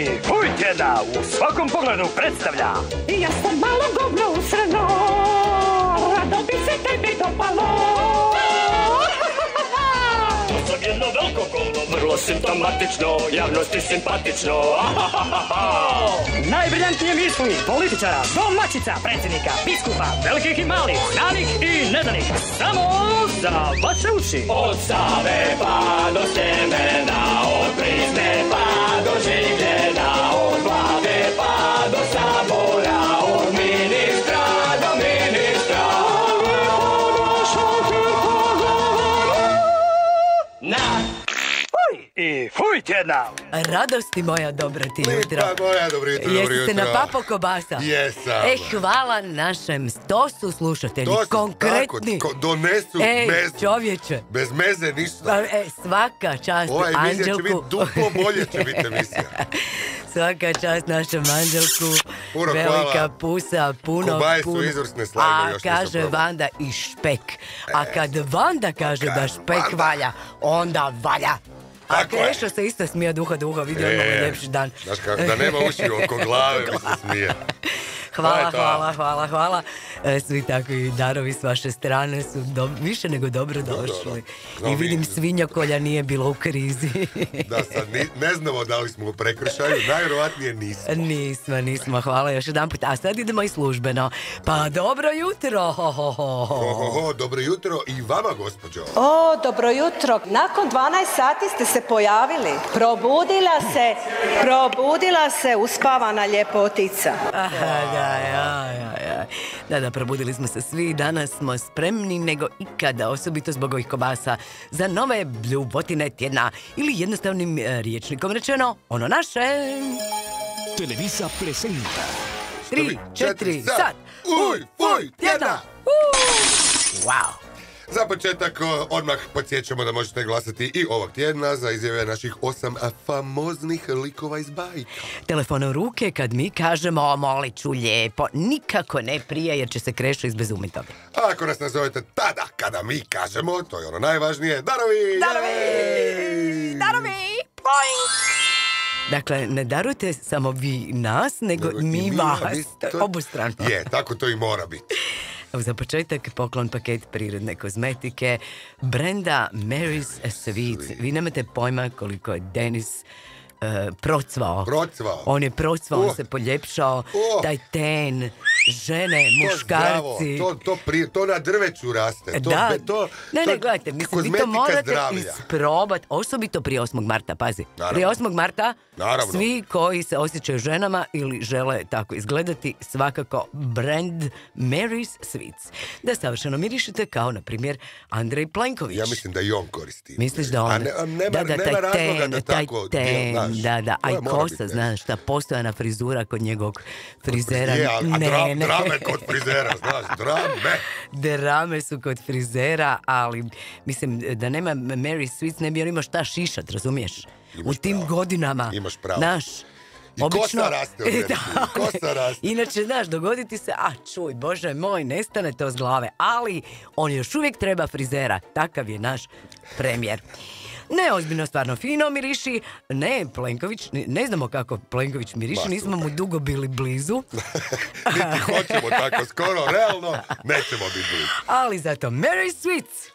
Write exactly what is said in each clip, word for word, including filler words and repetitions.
i fuj tjedna u svakom pogledu predstavlja. Ja sam malo govno usrano, rado bi se tebi dopalo. To sam jedno veliko govno, vrlo simptomatično, javnosti simpatično. Najbriljantnije misli političara, domaćica, predsjednika, biskupa, velikih i malih, znanih i nedanih, samo za vaše uši. Od Save pa do Sljemena, od Prizne pa do Življena, od Vlade pa do Sabora, od ministra do ministra. Na i fuj tjedna. Radosti moja, dobro ti jutro. Lipa moja, dobro jutro, dobro jutro. Jeste na Papo Kobasa? Jesam. E, hvala našem, to su slušatelji, To su konkretni. tako, ko- donesu Ej, mezu. čovječe. Bez meze ništa. Pa, e, svaka čast Ova emisija će Anđelku. biti duplo bolje će biti emisija. Svaka čast našem Anđelku. Puno Velika hvala. pusa, puno, Kobaje su puno. izvrsne slajme, A još nisam kaže probao. Vanda i špek. A kad Vanda kaže da Kaže špek Vanda. valja, onda valja. A Tako je. Krešo se isto smije duha duha, vidi odmah E, ljepši dan. Znaš kako, da nema uši oko glave mi se smije. Hvala, To je to. hvala, hvala, hvala. E, Svi takvi darovi s vaše strane su do, više nego dobro došli. Znamo I vidim mi- svinjokolja nije bilo u krizi. Da sad ni, ne znamo da li smo u prekršaju, najvjerovatnije nismo. Nismo, nismo, hvala još jedan put. A sad idemo i službeno. Pa dobro jutro. Ho, ho, ho, ho. Ho, ho, ho, dobro jutro i vama, gospođo. O, dobro jutro. Nakon dvanaest sati ste se pojavili. Probudila se, probudila se uspavana ljepotica. Aha, da, ja, ja, ja. Da, da, probudili smo se svi. Danas smo spremni nego ikada, osobito zbog ovih kobasa, za nove bljubotine tjedna. Ili jednostavnim e, riječnikom rečeno, ono naše. Televisa presenta. Tri, četiri, sad. sad. Uj, fuj, tjedna. Uh, wow. Za početak o, odmah podsjećamo da možete glasati i ovog tjedna za izjave naših osam famoznih likova iz bajka. Telefon u ruke kad mi kažemo molit ću lijepo. Nikako ne prije jer će se Krešo izbezumiti. A ako nas nazovete tada kada mi kažemo, to je ono najvažnije, darovi! Darovi! Darovi! Dakle, ne darujte samo vi nas, nego, Nego i mi mi, vas. a vi- to- Obostrano. Je, tako to i mora biti. Evo, za početak poklon paket prirodne kozmetike brenda Mary's Sweets. Vi nemate pojma koliko je Denis e, procvao. Procvao. On je procvao, on Oh. se poljepšao. Oh. Taj ten, žene, To zdravo, muškarci. to, to, pri, to na drveću raste. To, Da, be- to, ne, to ne, gledajte, mislim, vi to kozmetika morate zdravlja. isprobati, osobito prije osmog marta, pazi. Naravno. Prije osmog marta, Naravno. svi koji se osjećaju ženama ili žele tako izgledati, svakako brand Mary's Sweets. Da savršeno mirišete kao, na primjer, Andrej Plenković. Ja mislim da i on koristi. Misliš da on... A ne, a nema, da, da, nema taj razloga ten, da taj tako... ten, znaš, da, da, a to i mora kosa, biti nešto. znaš, ta postojana frizura kod njegovog frizera. Je, a, a ne, dra- ne. drame kod frizera, znaš, drame. Drame su kod frizera, ali mislim da nema Mary Sweets ne bi on imao šta šišat, razumiješ? Imaš U tim pravo. godinama, Imaš pravo. znaš, I kosa raste od mene, Da. i kosa raste. Inače, znaš, dogoditi se, a čuj, Bože moj, nestane to s glave, ali on još uvijek treba frizera, takav je naš premijer. Ne, ozbiljno, stvarno fino miriši. Ne, Plenković, ne, ne znamo kako Plenković miriši, Ma, nismo mu super. dugo bili blizu. Niti hoćemo tako skoro, realno, nećemo biti blizu. Ali zato Mary's Sweets.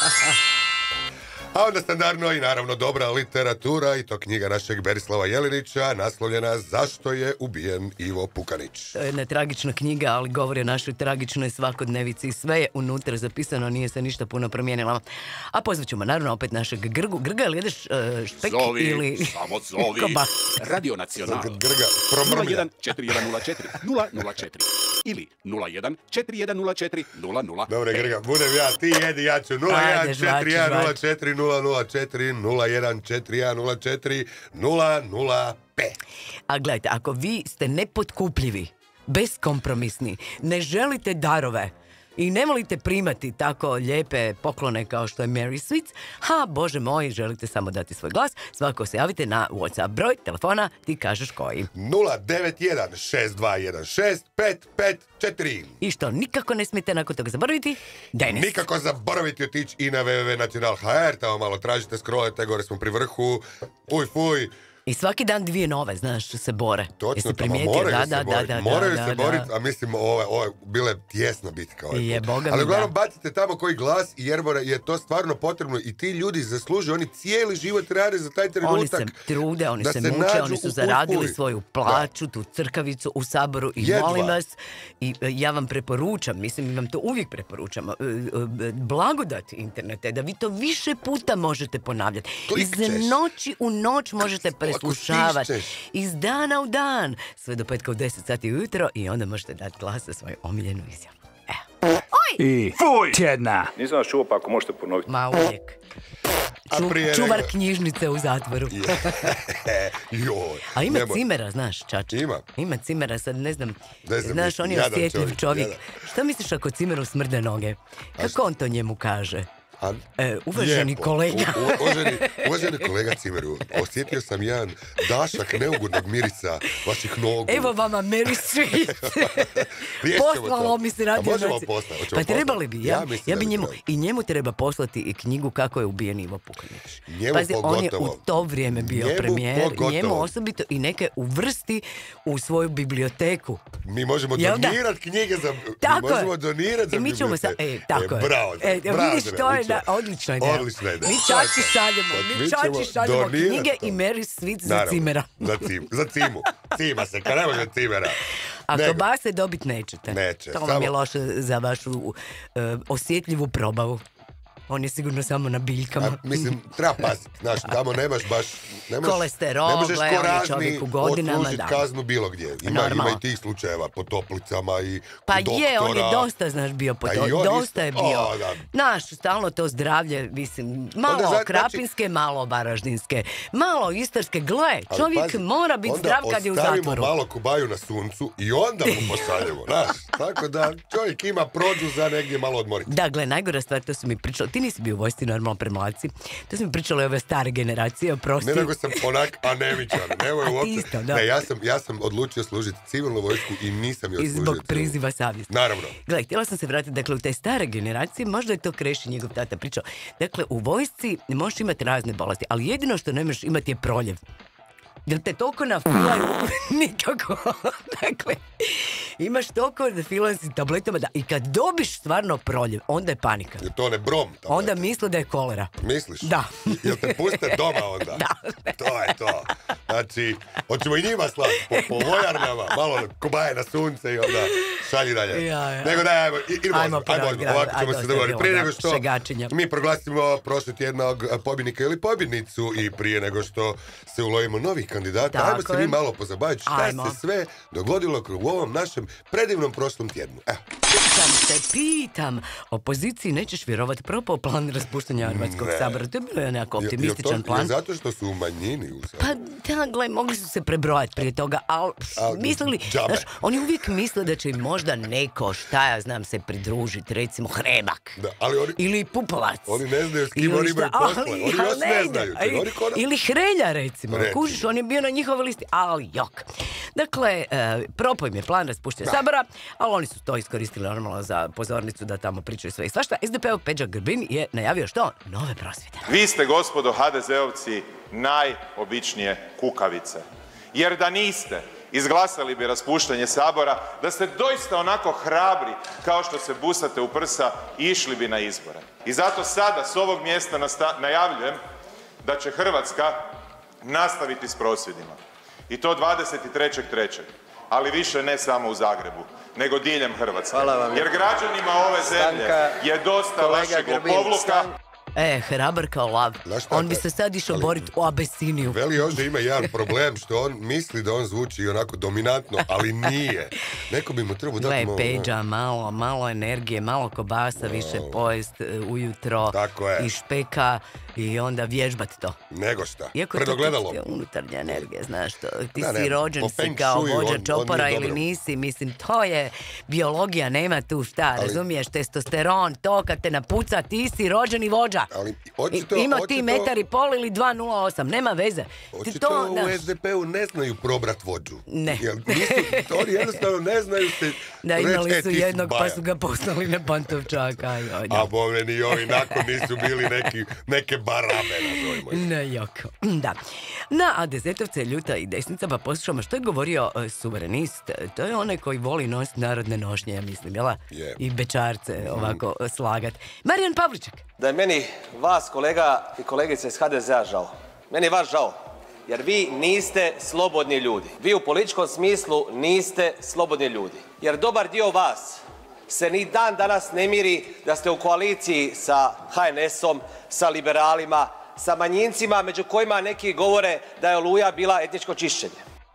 A onda standardno i naravno dobra literatura, i to knjiga našeg Berislava Jelinića, naslovljena Zašto je ubijen Ivo Pukanić. To je jedna tragična knjiga, ali govori o našoj tragičnoj svakodnevici i sve je unutra zapisano, nije se ništa puno promijenilo. A pozvat ćemo naravno opet našeg Grgu. Grga, ili jedeš uh, špek Zovi, ili... samo zovi. kobas? Radio Sad Nacional. kad Grga nula promrmlja. jedan četiri jedan nula četiri nula nula četiri ili nula jedan četiri jedan nula četiri nula nula. Dobre, Grga, budem ja, ti jedi, ja ću nula jedan Ajde, četiri žvači, jedan nula žvači. četiri nula nula četiri nula jedan četiri jedan nula četiri nula nula pet. A gledajte, ako vi ste nepotkupljivi, beskompromisni, ne želite darove i ne volite primati tako lijepe poklone kao što je Mary's Sweets, ha, Bože moj, želite samo dati svoj glas, svako se javite na WhatsApp broj telefona, ti kažeš koji. nula devet jedan šest dva jedan šest pet pet četiri. I što nikako ne smijete nakon toga zaboraviti, Denis. Nikako zaboraviti otići i na w w w tačka nacional tačka h r, tamo malo tražite, scrollajte, gore smo pri vrhu, uj fuj, I svaki dan dvije nove, znaš, se bore. Točno, to, moraju da, se da, boriti. da, da, moraju da, se da, boriti, da. a mislim, ovo, ovo je bile tjesna bitka ovaj Je, put. boga Ali mi, uglavnom da. bacite tamo koji glas, jer je to stvarno potrebno i ti ljudi zaslužuju, oni cijeli život rade za taj trenutak. Oni se trude, oni da se se muče, nađu oni su u zaradili uspuli. svoju plaću, tu crkavicu u Saboru i Jedva. molim vas, i e, ja vam preporučam, mislim, vam to uvijek preporučam, e, e, blagodat interneta je da vi to više puta možete ponavljati. Iz Klikćeš. noći u noć možete preslušavati. stišćeš. Iz dana u dan. Sve do petka u deset sati ujutro i onda možete dati glas za svoju omiljenu izjavu. Evo. I fuj tjedna. Nisam vas čuo, pa ako možete ponoviti. Ma uvijek. A Ču, prije čuvar nego- knjižnice u zatvoru. Joj. A ima nemoj. cimera, znaš, Čača? Ima. Ima cimera, sad ne znam, Ne znam, znaš, on je jadan osjetljiv čovjek, čovjek. jadan. Šta misliš ako cimeru smrde noge? Kako on to njemu kaže? A, E, uvaženi lijepo. kolega. U, u, uvaženi, uvaženi kolega Cimeru, osjetio sam jedan dašak neugodnog mirisa vaših nogu. Evo vama Mary Street. Riješit ćemo Poslalo to. mi se A radio. možemo noci. poslati, hoćemo Pa trebali poslati. bi, ja, Ja ja, mislim bi da bi njemu, trebali. i njemu treba poslati i knjigu kako je ubijen Ivo Pukanić. Njemu Pazi, on je pogotovo. u to vrijeme bio Njemu premijer, pogotovo. njemu osobito i neke uvrsti u svoju biblioteku. Mi možemo Jel da? donirati knjige za... Tako mi možemo je. donirati za E, mi ćemo sa, biblioteku. e, tako je. Bravo, E, bravo, vidiš, to je Andrej, na, odlična ideja. Odlična ideja. Mi To je Čači to. šaljemo, Sad mi mi ćemo Čači šaljemo donirati knjige to. i Mary Sweet za Naravno, cimera. Za, cim, za cimu. Cima se, kad ne može cimera. A Nego- kobase dobit nećete. Neće, To vam samo- je loše za vašu uh, osjetljivu probavu. On je sigurno samo na biljkama. A, mislim, treba paziti, znaš, tamo nemaš baš... Ne možeš, Kolesterol, ne možeš gle, ko on je razni čovjek u godinama, odslužit da. kaznu bilo gdje. Ima, Normalno. ima i tih slučajeva po toplicama i Pa kod je, on je doktora. dosta, znaš, bio po A to. i on Dosta isto- je bio. O, da. Znaš, stalno to zdravlje, mislim, malo Onda za- krapinske, malo varaždinske, malo istarske. Gle, Ali čovjek pazi, mora biti onda zdrav kad je u zatvoru. ostavimo malo kobaju na suncu i onda mu pošaljemo, znaš. Tako da čovjek ima prođu za negdje malo odmoriti. Da, gle, najgora stvar, to su mi pričali, ti nisi bio u vojsci, normalno premlaci, to su mi pričali ove stare generacije, oprosti. Ne nego sam onak anemičan, nemoj A ti uopće. isto, da. Ne, ja sam, ja sam odlučio služiti civilnu vojsku i nisam još I služio zbog civilnu. priziva savjesti. Naravno. Gle, htjela sam se vratiti, dakle, u te stare generacije, možda je to Kreši, njegov tata pričao. Dakle, u vojsci možeš imati razne bolesti, ali jedino što ne možeš imati je proljev. Jel te toliko nafilaju? Nikako. Dakle, imaš toliko nafilaju s tabletama da i kad dobiš stvarno proljev, onda je panika. Je to ne brom? tablete? Onda misle da je kolera. Misliš? Da. Jel te puste doma onda? Da. To je to. Znači, hoćemo i njima slati po, po vojarnama, malo kobaje na sunce i onda šalji dalje. Ja, ja. Nego da, ajmo, i- idemo, Ajmo ajmo, po ajmo, razgradu, ovako ćemo ajde, se dosta je dogovoriti. bilo, Prije da, nego što šegačenja. mi proglasimo prošli tjednog pobjednika ili pobjednicu i prije nego što se ulovimo novih kandidata, Tako ajmo se je. mi malo pozabaviti šta Ajmo. se sve dogodilo u ovom našem predivnom prošlom tjednu. Evo. Pitam te, pitam. Opoziciji nećeš vjerovati, propao plan raspuštanja Hrvatskog Ne. sabora. To je bio nekako Jel- jel optimističan to- plan. jel zato što su u manjini u Saboru? Pa da, gle, mogli su se prebrojati prije toga, ali Al, mislili, džabe. znaš, oni uvijek misle da će im možda neko, šta ja znam, se pridružiti, recimo Hrebak. Da, ali oni- Ili Pupovac. Oni ne znaju s kim Ili oni šta, imaju posla. ali- Oni ali još ne ide. znaju. I- Oni ko da- Ili Hrelja, recimo. Recimo. Kužiš, on je bio na njihovoj listi, ali jok. Dakle, e, propao im je plan raspuštanja sabora, ali oni su to iskoristili normalno za pozornicu da tamo pričaju sve i svašta. es de pe-ov Peđa Grbin je najavio što? Nove prosvjede. Vi ste, gospodo ha de zeovci, najobičnije kukavice. Jer da niste, izglasali bi raspuštanje Sabora, da ste doista onako hrabri kao što se busate u prsa, išli bi na izbore. I zato sada s ovog mjesta nasta- najavljujem da će Hrvatska nastaviti s prosvjedima. I to dvadeset trećeg trećeg Ali više ne samo u Zagrebu, nego diljem Hrvatske. Hvala vam. Jer građanima ove zemlje Stanka. je dosta Kolega vašeg Grbin, lopovluka. stan- E, hrabar kao lav. Znaš šta, On bi taj- se sad išao ali- boriti u Abesiniju. Veli još da ima jedan problem što on misli da on zvuči onako dominantno, ali nije. Neko bi mu trebao dati Gle, malo... Peđa, malo, malo energije, malo kobasa, više pojest e, ujutro. Tako je. I špeka i onda vježbat to. Nego šta. Iako je to Predogledalo. ti unutarnja energija, znaš to. Ti Da, ne, si rođen po si feng kao shuiu vođa on- on čopora nije ili dobro. nisi. Mislim, to je biologija, nema tu šta, razumiješ? Testosteron, to kad te napuca, ti si rođeni vođa. Ali, očito, I, ima očito, ti metar i pol ili dva nula osam, nema veze. Ti Očito to, da. u es de pe-u ne znaju probrat vođu. Ne. Jer nisu, oni jednostavno ne znaju se Da, reći, imali e, su ti si jednog baja. pa su ga poslali na Pantovčaka. Joj, da. A bome, ni ovi nakon nisu bili neki, neke barabe, nazovimo ih. Ne, jako. Da. Na A D Z-ovce ljuta i desnica, pa poslušamo što je govorio uh, suverenist. To je onaj koji voli nositi narodne nošnje, ja mislim, jela? Je. I bećarce ovako uh, slagat. Marijan Pavliček. Da je meni vas, kolega i kolegice iz ha de ze-a žao. Meni je vas žao. Jer vi niste slobodni ljudi. Vi u političkom smislu niste slobodni ljudi. Jer dobar dio vas se ni dan danas ne miri da ste u koaliciji sa ha en esom, sa liberalima, sa manjincima, među kojima neki govore da je Oluja bila etničko čišćenje.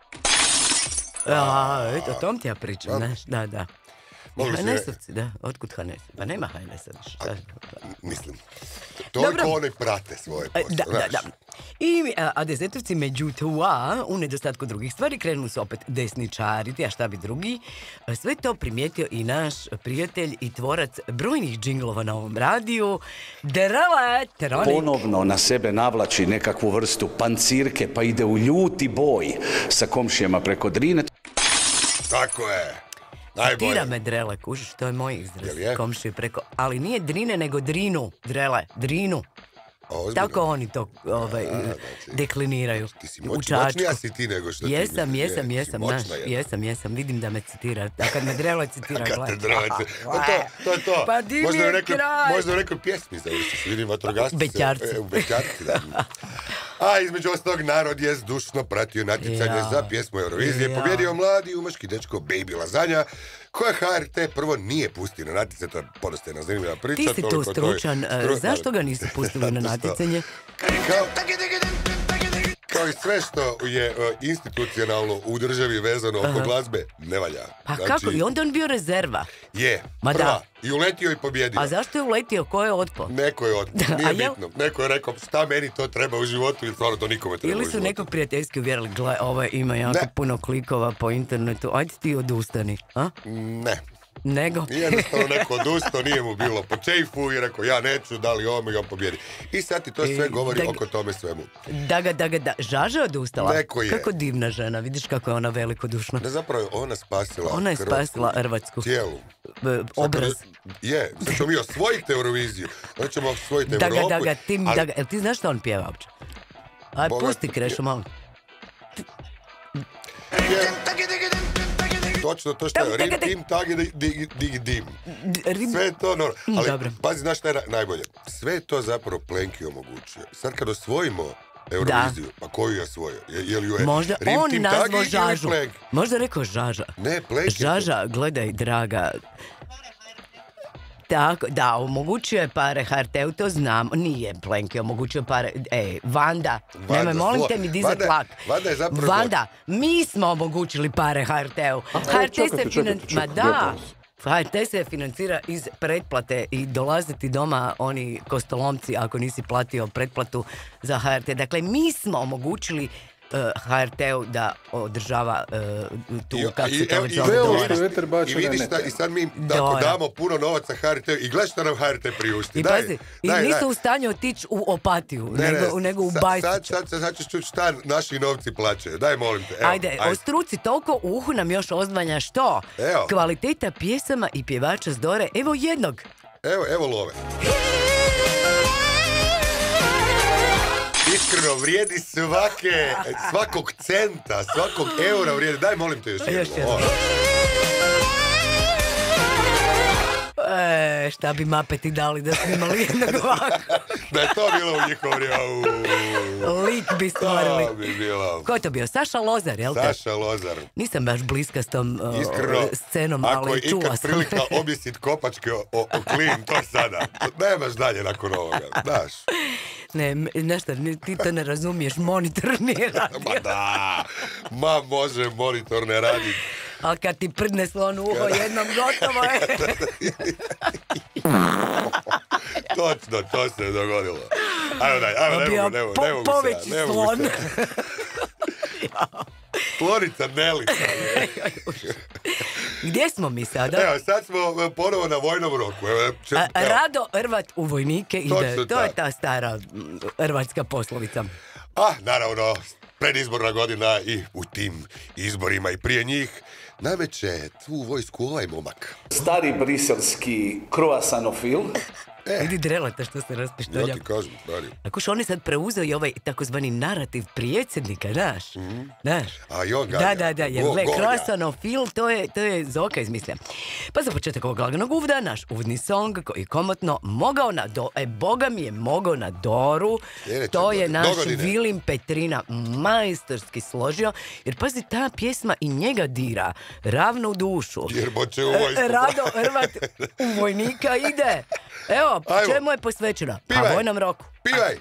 A, eto, o tom ti ja pričam, znaš, da, da. Mogli ha ste- en esovci, da, otkud ha en es? Pa nema ha en esa više. šta? Mislim, toliko Dobro. oni prate svoje E, posao, Da, da, znaš. da. I a, A D Z-ovci međutim, a, u nedostatku drugih stvari krenuli su opet desničariti, a šta bi drugi? A sve to primijetio i naš prijatelj i tvorac brojnih džinglova na ovom radiju, Drele Teronik. Ponovno na sebe navlači nekakvu vrstu pancirke pa ide u ljuti boj sa komšijama preko Drine. Tako je. Najbolje. Tira me Drele, kužiš, to je moj izraz. Jel je? Komšije preko, ali nije Drine, nego Drinu, Drele, Drinu. A, ozbiljno? Tako oni to ovaj, dekliniraju. Ti si U moć, Čačku. moćnija si ti nego što ti Jesam, misliš, jesam, je, jesam, si moćna znaš, jedna. jesam, jesam, vidim da me citira. A kad me Drele citira, Kad te gledaj. drolete. Pa to, to je to. Pa di mi možda je u nekoj, kraj? možda u nekoj pjesmi završiš. Vidim vatrogasci. se- Bećarci. e, U Bećarci, da. A između ostalog narod je zdušno pratio natjecanje Ja. za pjesmu Eurovizije. Ja. Pobjedio mladi umaški dečko Baby Lazanja, koja ha er te prvo nije pustio na natjecanje. To je podostajna zanimljiva priča. Ti si tu toliko to je stručan, e, stru- zašto ga nisu pustili na natjecanje? Kao, kao i sve što je e, institucionalno u državi vezano oko glazbe, ne valja. Pa Znači, kako? I onda on bio rezerva. Je, Ma prva. da. I uletio i pobjedio. A zašto je uletio? Ko je otpao? Neko je otpao, A nije jel- bitno. Neko je rekao šta meni to treba u životu i stvarno to nikome treba Ili u su životu. nekog prijateljski uvjerili, gle, ovaj ima jako Ne. puno klikova po internetu, ajde ti odustani, a? Ne. Nego? I jednostavno neko odustao, nije mu bilo po čejfu i rekao ja neću, da li ovo i on pobjedi. I sad ti to sve I govori da ga- oko tome svemu. Da ga, da ga, da. Žaža je odustala. Neko je. Kako divna žena, vidiš kako je ona velikodušna. Da zapravo je ona spasila Ona je Hrvatsku spasila Hrvatsku. cijelu. E, Obraz. Je, sad ćemo mi osvojiti Euroviziju. Onda ćemo osvojiti Da ga, Europu. da ga, ti, ali- da ga, jel ti znaš što on pjeva uopće? Aj, Boga- pusti Krešu malo. je- Točno to što je. Tam, Rim, taka, tim, tagi, dig, dig, dig, dim. D- rim- Sve je to normalno. Ali, Dobro. pazi, znaš šta je na- najbolje? Sve je to zapravo Plenki omogućio. Sad kad osvojimo Euroviziju, pa koju je osvojio? Je, je li ju je Možda Rim, on Tim, nazvao Tagi ili Žažu. Plenki? Možda rekao Žaža. Ne, Plenki je to. Žaža, gledaj, draga. Tako, da, omogućio je pare ha er te-u, to znam. Nije Plenki omogućio pare. Ej, Vanda, Vanda, nemoj, molim zlo. te mi dizat Vanda- tlak. Vanda je zapravo Vanda, mi smo omogućili pare ha er te-u. ha er te čekajte, se čekajte, finan... Ma čekajte, da, lijepo. ha er te se financira iz pretplate i dolaze ti doma oni kostolomci ako nisi platio pretplatu za ha er te. Dakle, mi smo omogućili uh, ha er te-u da održava uh, tu, I- kako se i- to evo, već i- zove, Sve ovo dojam. što je veter bačio I vidiš na šta, net. i sad mi tako Dojam. damo puno novaca ha er te-u i gledaj šta nam ha er te priušti. I Daj, pazi, i daj, nisu daj. u stanju otići u Opatiju, Ne, ne, nego, nego u sa- Bajsića. Sad, sad, sad, sad ćeš čuti šta naši novci plaćaju. Daj, molim te. Evo, Ajde, o struci toliko, u uhu nam još ozdvanja što? Evo. Kvaliteta pjesama i pjevača s Dore, evo jednog. Evo, evo love. Iskreno, vrijedi svake, svakog centa, svakog eura vrijedi. Daj, molim te još Još jedno. jedno. Ovo. E, šta bi mapeti dali da smo imali jednog ovako? Da je to bilo u njihovo vrijeme. Au. Lik bi stvorili. To bi bilo. Ko je to bio? Saša Lozar, jel te? Saša Lozar. Nisam baš bliska s tom o, Iskreno, scenom, ako je ali čula ikad sam. prilika objesit kopačke o, o, o klin, to je sada. Nemaš dalje nakon ovoga, znaš. Ne, m- nešto, ni- ti to ne razumiješ, monitor nije radio. Ma da, ma može monitor ne raditi. Ali kad ti prdne slon u uho jednom, gotovo je. Točno, to se dogodilo. Ajmo daj, ajmo, ne Bio mogu, ne mogu, po- ne mogu poveći sad, ne mogu slon. sad. Slonica Nelica. Gdje smo mi sada? Evo, sad smo ponovo na vojnom roku. Evo, če, A, Rado Rvat u vojnike ide. Točno To je tak. ta stara mm, hrvatska poslovica. A, naravno, predizborna godina i u tim izborima i prije njih nameće tu vojsku ovaj momak. Stari briselski kruasanofil. E, Vidi drelata što se raspištolja. ja ti kažem, stari. Ako što oni sad preuzeo i ovaj takozvani narativ predsjednika, znaš? Mm. Znaš? A jo, Da, Ganja. da, da, jer Go- gle, Gonja. kroasanofil, to je, to je Zoka izmislio. Pa za početak ovog laganog uvda, naš uvodni song koji komotno mogao na do, e, boga mi je mogao na Doru, Sljedeće to je godine. naš Dogodine. Vilim Petrina majstorski složio, jer pazi, ta pjesma i njega dira ravno u dušu. Jer boće u vojsku. E, Rado Hrvat u vojnika ide. Evo, Ajmo. čemu je posvećena? Pa Pivaj. vojnom roku. Pivaj!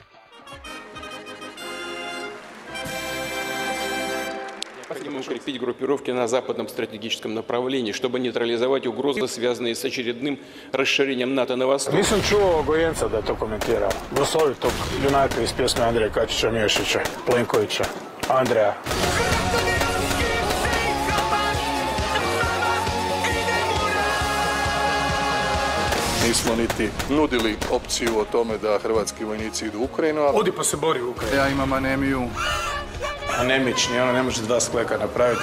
Необходимо укрепить группировки на западном стратегическом направлении, чтобы нейтрализовать угрозы, связанные с очередным расширением НАТО на восток. Nisam čuo Gojenca da je to komentirao. Glasovitog junaka iz pjesme Andreja Kačića Miješića, Plenkovića, Andreja. Nismo niti nudili opciju o tome da hrvatski vojnici idu u Ukrajinu. Ali... Odi pa se bori u Ukrajini. Ja imam anemiju. Anemični, ono ne može dva skleka napraviti.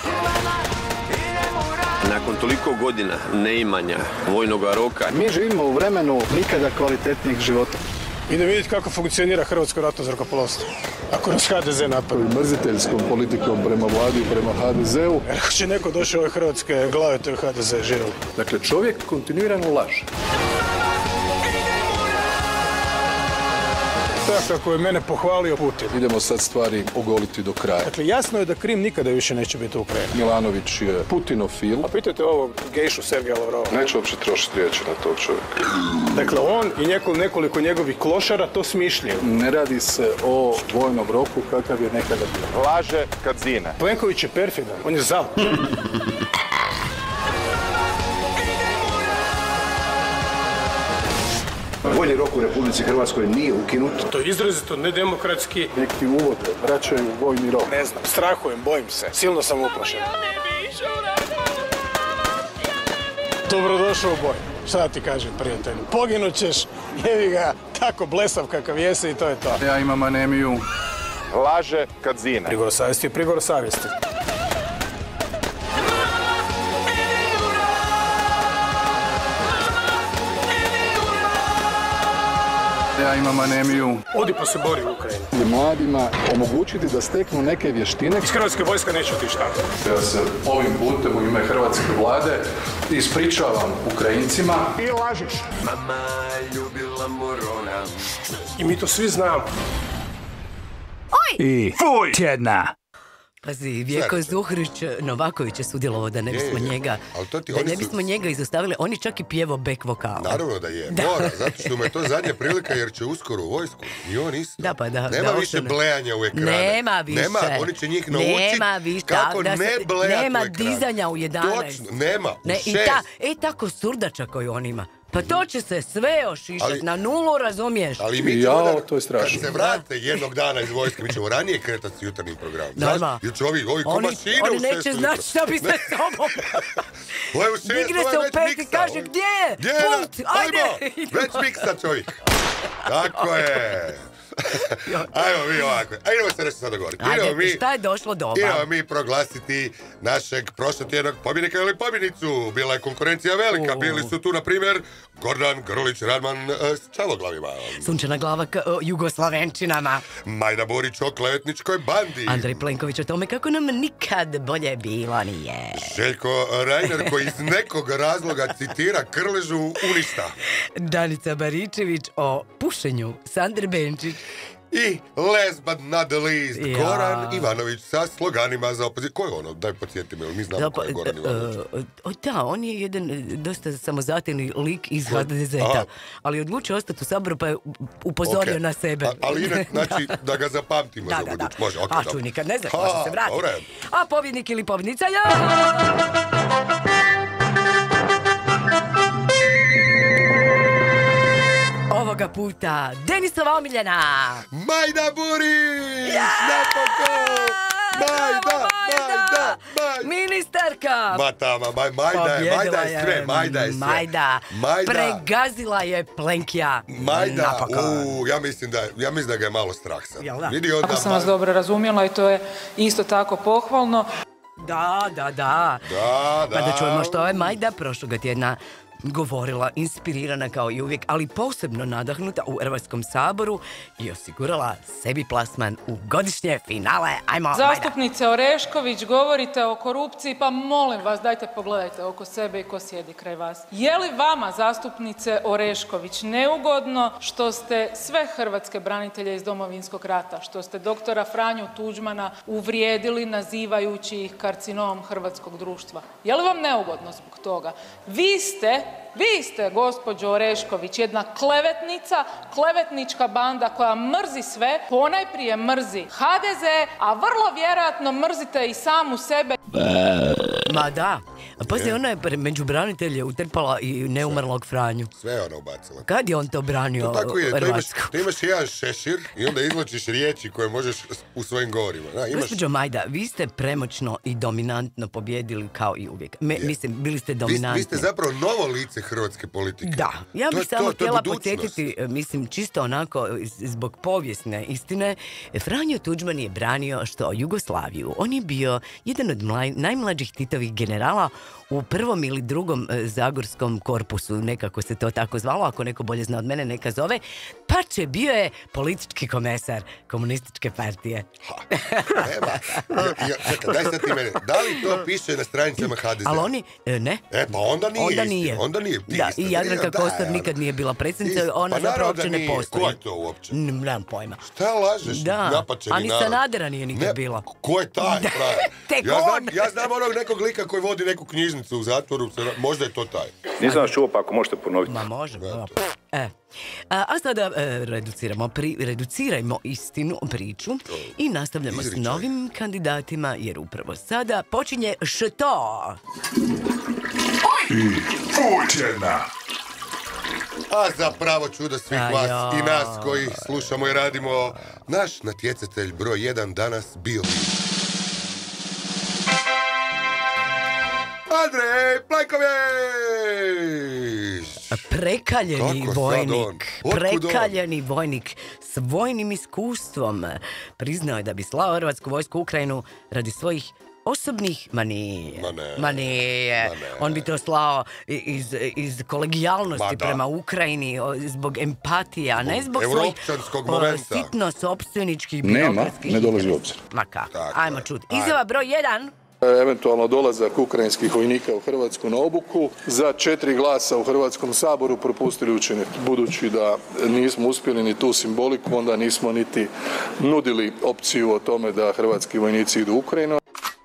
Nakon toliko godina neimanja vojnog roka... Mi živimo u vremenu nikada kvalitetnijeg života. Idem vidjeti kako funkcionira hrvatsko ratno zrakoplovstvo. Ako nas ha de ze napravi. Mrziteljskom politikom prema vladi i prema ha de zeu. Ako će neko doći ove hrvatske glave, to je ha de ze živjeli. Dakle, čovjek kontinuirano laže. Tako kako je mene pohvalio Putin. Idemo sad stvari ogoliti do kraja. Dakle, jasno je da Krim nikada više neće biti Ukrajina. Milanović je putinofil. A pitajte ovog gejšu Sergeja Lavrova. Neću uopće trošiti riječi na tog čovjeka. Dakle, on i nekoliko, nekoliko njegovih klošara to smišljaju. Ne radi se o vojnom roku kakav je nekada bio. Laže kad zine. Plenković je perfidan, on je zal. Vojni rok u Republici Hrvatskoj nije ukinut. To je izrazito nedemokratski. Neki uvode vraćaju vojni rok. Ne znam, strahujem, bojim se. Silno sam uplašen. Dobrodošao u boj. Šta ti kažem, prijatelju? Poginut ćeš, jevi ga, tako blesav kakav jesi i to je to. Ja imam anemiju. Laže kad zine. Prigovor savjesti je prigovor savjesti. Ja imam anemiju. Odi pa se bori u Ukrajini. I mladima omogućiti da steknu neke vještine. Iz Hrvatske vojska neće otići tamo. Ja se ovim putem u ime Hrvatske vlade ispričavam Ukrajincima. I lažiš. Mama ljubila morona. I mi to svi znamo. I fuj tjedna. Pazi, Vjeko Zuhrić Novaković je sudjelovao da ne bismo Je, je. njega, Ali to ti da oni ne su- bismo njega izostavili. On je čak i pjevao back vokal. Naravno da je, mora, zato što mu je to zadnja prilika jer će uskoro u vojsku. I on isto. Da, pa da, Nema da više ostane. blejanja u ekrane. Nema više. Nema, oni će njih naučiti Nema više, kako da se- ne blejati nema u ekrane. dizanja u jedanaest. Točno, nema, u Ne, i šest. ta, e, tako surdača koju on ima. Pa to će se sve ošišat Ali- na nulu, razumiješ? Ali mi Jao, ćemo da, to je strašno. kad se vrate jednog dana iz vojske, mi ćemo ranije kretati s jutarnjim programom. Norma. Znaš, jer će ovi, ovi ko Oni, mašine oni u neće šestu znati ujutro. šta bi sa sobom. Ovo je u šestu, Digne ovo je se u već pet i miksa. kaže, gdje je? Gdje je? Pult, ajde. Ajmo, već miksa čovjek. Tako je. Ajmo mi ovako, a idemo se nešto sad dogovoriti. Idemo Ajde, mi, šta je došlo doba? idemo mi proglasiti našeg prošlotjednog pobjednika ili pobjednicu. Bila je konkurencija velika, U. bili su tu, na primjer, Gordan Grlić Radman uh, s čavoglavima, Sunčana glava k o, Jugoslavenčinama. Majda Burić o klevetničkoj bandi, Andrej Plenković o tome kako nam nikad bolje bilo nije. Željko Reiner koji iz nekog razloga citira Krležu uništa. Danica Baričević o pušenju. Sandra Benčić. I last but not the least, Ja. Goran Ivanović sa sloganima za opoziciju. Ko je ono? Daj podsjeti me, mi znamo ko je Goran Ivanović. e, e, da, on je jedan e, dosta samozatajni lik iz ha de Aha. zeta, ali odlučio ostati u Saboru pa je upozorio Ok. na sebe. A, ali ine, znači, da ga zapamtimo Da, za da, da. buduć. Može, ok, A dobro. čuj, nikad ne znaš, Ha, može se vratiti. u redu. A pobjednik ili pobjednica ja! Ovoga puta Denisova omiljena. Majda Burić! Ja! Napokon! Majda, Majda, Majda. Ministarka! Ma tama, maj, Majda je, Majda je sve, Majda je sve. Majda, Majda. pregazila je Plenkija. Majda, napokon. u, ja mislim da, ja mislim da ga je malo strah sad. Jel da? Vidi onda, Ako sam vas dobro razumjela i to je isto tako pohvalno. Da, da, da. Da, da. Pa da čujemo što je Majda prošloga tjedna govorila, inspirirana kao i uvijek, ali posebno nadahnuta u Hrvatskom saboru i osigurala sebi plasman u godišnje finale. Ajmo, Majda. Zastupnice Orešković, govorite o korupciji, pa molim vas, dajte pogledajte oko sebe i ko sjedi kraj vas. Je li vama, zastupnice Orešković, neugodno što ste sve hrvatske branitelje iz Domovinskog rata, što ste doktora Franju Tuđmana uvrijedili nazivajući ih karcinom hrvatskog društva? Je li vam neugodno zbog toga? Vi ste Vi ste, gospođo Orešković, jedna klevetnica, klevetnička banda koja mrzi sve, ponajprije mrzi ha de ze, a vrlo vjerojatno mrzite i samu sebe. Ma da, pazi, ona je među branitelje utrpala i neumrlog Franju. Sve je ona ubacila. Kad je on to branio To tako je, to imaš, Hrvatsku? to imaš jedan šešir i onda izvlačiš riječi koje možeš u svojim govorima. Da, imaš... Gospođo Majda, vi ste premoćno i dominantno pobjedili kao i uvijek. Me, mislim, bili ste dominantni. Vi, vi ste zapravo novo lice hrvatske politike. Da, ja To bih je samo to, to je htjela budućnost. podsjetiti, mislim, čisto onako zbog povijesne istine, Franjo Tuđman je branio što Jugoslaviju. On je bio jedan od mlaj, najmlađih Titovih generala u prvom ili drugom e, zagorskom korpusu, nekako se to tako zvalo, ako neko bolje zna od mene, neka zove, pa će bio je politički komesar komunističke partije. Evo, ja, ja, čekaj, daj sad ti mene, da li to piše na stranicama ha de ze? Ali oni, e, ne. E, pa onda nije Onda istina, nije. onda nije Da, istina. i Jadranka Da, Kosor da, nikad nije bila predsjednica, Ist- ona pa zapravo naravno da uopće ne nije. postoji. Ko je to uopće? N- Nemam pojma. Šta lažeš, Da, napačeni a ni narod? Sanadera nije nikad Ne, bila. Ko je taj? Da, frajer? tek ja, znam, on. ja znam onog nekog lika koji vodi neku knjižnicu u zatvoru, možda je to taj. Nisam vas čuo, pa ako možete ponoviti. Ma može, ma, e. A, a sada e, reduciramo, pri, reducirajmo istinu, priču i nastavljamo s novim kandidatima, jer upravo sada počinje što? Pućena! A zapravo čudo svih A vas joj. i nas koji slušamo i radimo, naš natjecatelj broj jedan danas bio Andrej Plenković! Prekaljeni Kako sad vojnik, on? Otkud on? prekaljeni vojnik s vojnim iskustvom priznao je da bi slao Hrvatsku vojsku u Ukrajinu radi svojih osobnih, ma nije, Ma ne, ma nije. ma ne. On bi to slao iz, iz kolegijalnosti Ma da. prema Ukrajini, o, zbog empatije, a ne zbog svojih Europčanskog o, momenta. sitno sopstvenikih Nema, birokratskih ne dolazi u interesa. obzir. Ma kako, Tako ajmo je. čuti. Ajmo. Izjava broj jedan. Eventualno dolazak ukrajinskih vojnika u Hrvatsku na obuku. Za četiri glasa u Hrvatskom saboru propustili učiniti. Budući da nismo uspjeli ni tu simboliku, onda nismo niti nudili opciju o tome da hrvatski vojnici idu u Ukrajinu.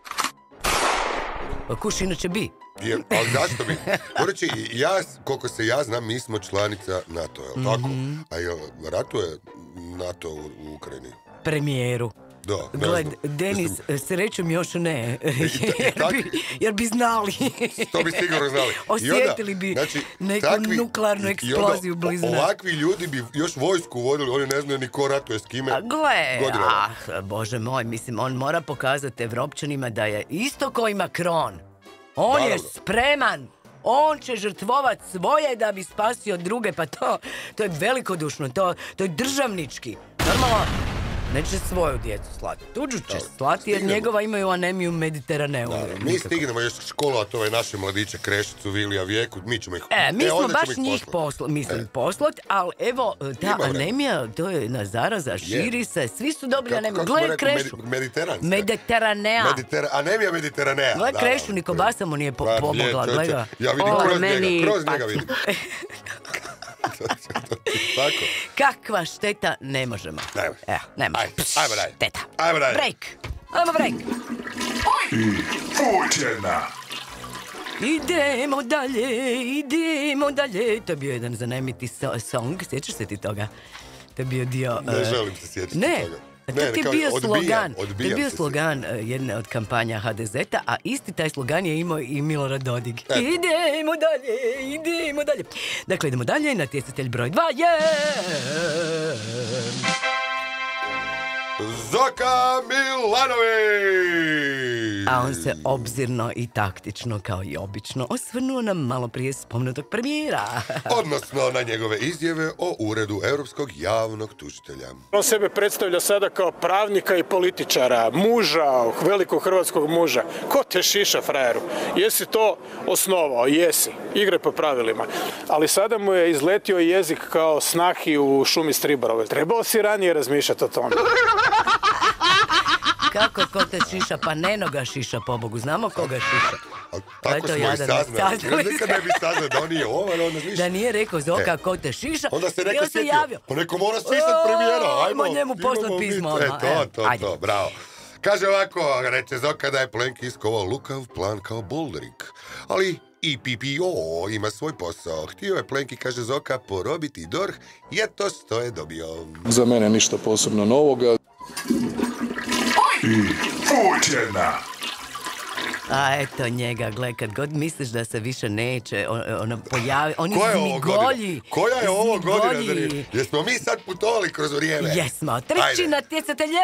Kuš inače bi. Je, ali zašto bi? Poreći, ja, koliko se ja znam, mi smo članica NATO, jel tako? A jel ratuje NATO u, u Ukrajini? Premijeru. Da, ne Gled, znam. Denis, srećom još ne, i jer tak- bi, jer bi znali. To bi sigurno znali. I onda, Osjetili bi znači, neku takvi- nuklearnu i- i onda eksploziju blizu nas. Ovakvi ljudi bi još vojsku vodili, oni ne znaju ni ko ratuje s kime. A gle, godinama. ah, bože moj, mislim, on mora pokazati Evropčanima da je isto koji Macron. On je Naravno. spreman. On će žrtvovat svoje da bi spasio druge, pa to, to je velikodušno, to, to je državnički. Normalno, neće svoju djecu slati. Tuđu će slati jer stignemo. njegova imaju anemiju Mediteraneu. Da, mi stignemo još školovat ove naše mladiće Krešicu, Vilija, Vijeku, mi ćemo ih... E, mi smo onda baš ćemo ih njih poslat. posla, mislim, E. poslat, ali evo, ta Ima vremena. anemija, to je jedna zaraza, širi se, svi su dobili Kako- anemiju. kako smo Gle rekli, Krešu, medi- mediteranska. Mediteranea. Meditera, anemija Mediteranea. Gle da, Krešu, da. niko basa mu nije po- Pa, je, pomogla, čovječe, gle ga. Ja vidim O, kroz meni njega, kroz njega paci. vidim. Tako. Kakva šteta, ne možemo. Ajmo. Evo, ne možemo. Ajde, ajmo dalje. Šteta. Ajmo dalje. Break. Ajmo break. Pućena. Idemo dalje, idemo dalje. To je bio jedan zanimiti so- song, sjećaš se ti toga? To je bio dio... Ne eh, želim se sjetiti ne. toga. To Ne, ti je kao bio odbijam, slogan, to je odbijam bio se slogan eh, jedne od kampanja ha de zeta, a isti taj slogan je imao i Milorad Dodig. Eto. Idemo dalje, idemo dalje. Dakle, idemo dalje, natjecatelj broj dva je... Zoka Milanović! A on se obzirno i taktično, kao i obično, osvrnuo na malo prije spomenutog premijera. Odnosno na njegove izjave o uredu Europskog javnog tužitelja. On sebe predstavlja sada kao pravnika i političara, muža, velikog hrvatskog muža. Ko te šiša, frajeru? Jesi to osnovao? Jesi. Igre po pravilima. Ali sada mu je izletio jezik kao snahi u šumi Stribarove. Trebao si ranije razmišljati o tome. Kako ko te šiša? Pa Nenoga šiša, pobogu. Znamo koga šiša. Tako smo i saznali. Nikad ne bi saznali da on nije ovaj, onda više. Da nije rekao Zoka ko te šiša. Onda se neko se javio. Pa neko mora stisati premijera. Ajmo njemu poslati pismo. E, to, to, to, bravo. Kaže ovako, reče Zoka da je Plenki iskovao lukav plan kao Boldrik. Ali i P P O ima svoj posao. Htio je Plenki, kaže Zoka, porobiti D O R H i eto što je dobio. Za mene ništa posebno novoga. I Putina. A eto njega, gle, kad god misliš da se više neće, on, ono pojavi, on Koja je ovo izmigolji. godina? Koja je ovo godina? Jesmo mi sad putovali kroz vrijeme? Jesmo, treći natjecatelje!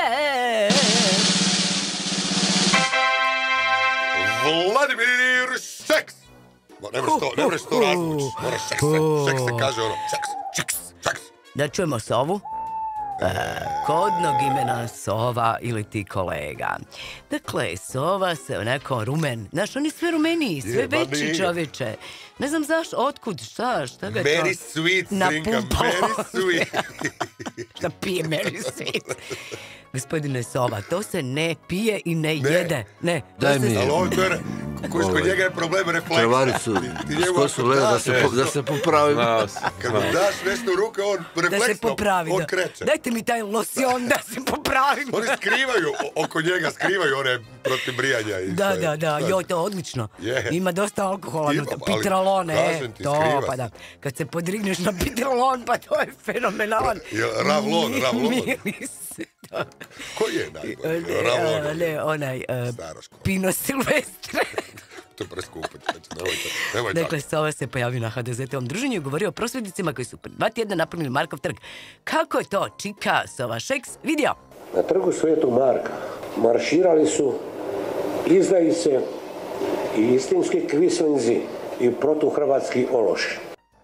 Vladimir Šeks! Ne moraš to, ne moraš to razvući. Moraš Šeks se, Šeks se kaže ono, Šeks, Šeks, Šeks. Da čujemo Sovu? E, kodnog imena Sova ili ti kolega. Dakle, Sova se onako rumen. Znaš, oni sve rumeniji, sve Je, veći čovječe. Ne znam zašto, otkud, šta, šta ga je to? Very sweet, Srinka, very sweet. Šta pije Very sweet? Gospodine Sova, to se ne pije i ne, ne. jede. Ne, daj mi. Ali ovo je, koji kod njega je problem refleksa. Prevaricu, skosu leda da se, po, da se popravi. Kad mu daš nešto u ruke, on refleksno, da se popravi, on da. kreće. Dajte mi taj losion da se popravim. Oni skrivaju, oko njega skrivaju one protiv brijanja. I da, sve. da, da, joj, to je odlično. Je. Ima dosta alkohola, Ima, no, pitralone, kažem ti, to, skriva pa da. Kad se podrigneš na pitralon, pa to je fenomenalan. Ravlon, ravlon. Miris. Koji je najbolji? Ne, Ravlon. ne, onaj uh, Pino Silvestre. To je preskupo, nemojte, nemoj tako. Dakle, Sova se pojavio na H D Z T-ovom druženju i govorio o prosvjednicima koji su dva tjedna napunili Markov trg. Kako je to čika Sova Šeks vidio? Na trgu Svetog Marka marširali su izdajice i istinski kvislinzi i protuhrvatski ološi.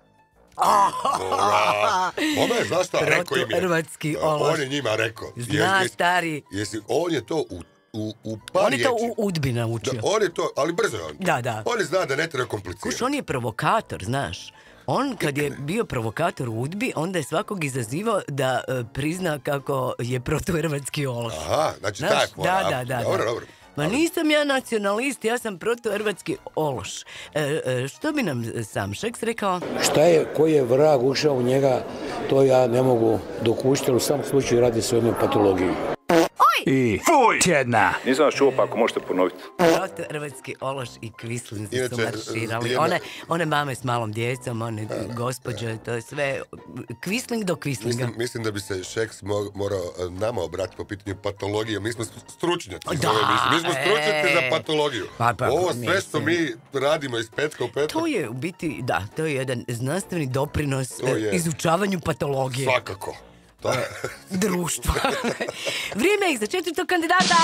Ona je, znaš šta, rekao im je. Protuhrvatski ološ. On je njima rekao. Zna, stari. Jesi, on je to u U, u par on je to u udbi naučio. Da, on je to, ali brzo je on. Da, da. On je zna da ne treba komplicirati. Kuš, on je provokator, znaš. On, kad je bio provokator u udbi, onda je svakog izazivao da uh, prizna kako je protuhrvatski ološ. Aha, znači taj Da, da, da. Dobro, da. dobro. Ma nisam ja nacionalist, ja sam protuhrvatski ološ. E, e, što bi nam sam Šeks rekao? Šta je, koji je vrag ušao u njega, to ja ne mogu dokučiti, ali u samom slučaju radi se o jednoj patologiji. I fuj tjedna. Nisam vas čuo, pa ako možete ponoviti. Protuhrvatski ološ i kvislinzi su marširali. One, one mame s malom djecom, one gospođe, to je sve kvisling do kvislinga. Mislim, mislim da bi se Šeks mo- morao nama obratiti po pitanju patologije. Mi smo stručnjaci. Da, mi smo stručnjaci e. za patologiju. Pa, pa, Ovo sve što mislim. mi radimo iz petka u petak. To je u biti, da, to je jedan znanstveni doprinos je. izučavanju patologije. Svakako. To. Društva. Vrijeme je za četvrtog kandidata.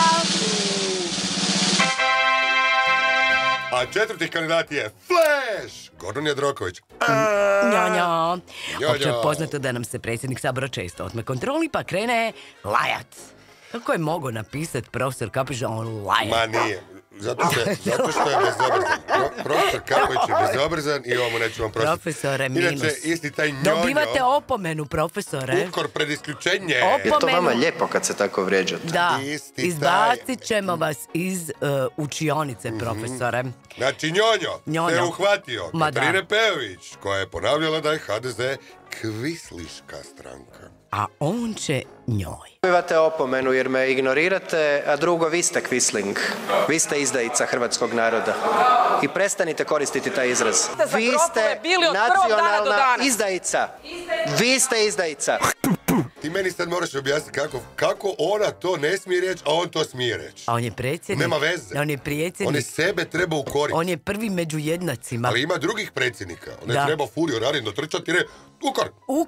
A četvrti kandidat je Flash! Gordon Jandroković. Njanja. Njanja. Opće je poznato da nam se predsjednik Sabora često otme kontroli pa krene lajat. Kako je mogao napisati profesor Kapić da on laja? Ma nije. Zato što, zato što je bezobrazan. Pro, profesor Kapović je bezobrazan i ovo mu neću vam prostiti. Profesore, minus. Inače, isti taj njonjo. Dobivate opomenu, profesore. Ukor pred isključenje. Opomenu. Je to vama lijepo kad se tako vrijeđate? Da, Isti izbacit ćemo vas iz uh, učionice, profesore. Znači, njonjo, Njonjo. te uhvatio. Ma da. Katarine Pejović, koja je ponavljala da je H D Z kvisliška stranka. A on će njoj. Dobivate opomenu jer me ignorirate, a drugo, vi ste kvisling. Vi ste izdajica hrvatskog naroda. I prestanite koristiti taj izraz. Vi ste nacionalna izdajica. Vi ste izdajica. Ti meni sad moraš objasniti kako, kako ona to ne smije reći, a on to smije reći. A on je predsjednik. Nema veze. On je predsjednik. On je sebe treba ukoriti. On je prvi među jednacima. Ali ima drugih predsjednika. On je Da. treba Furio Radin dotrčati i reći, ukor! Ukor!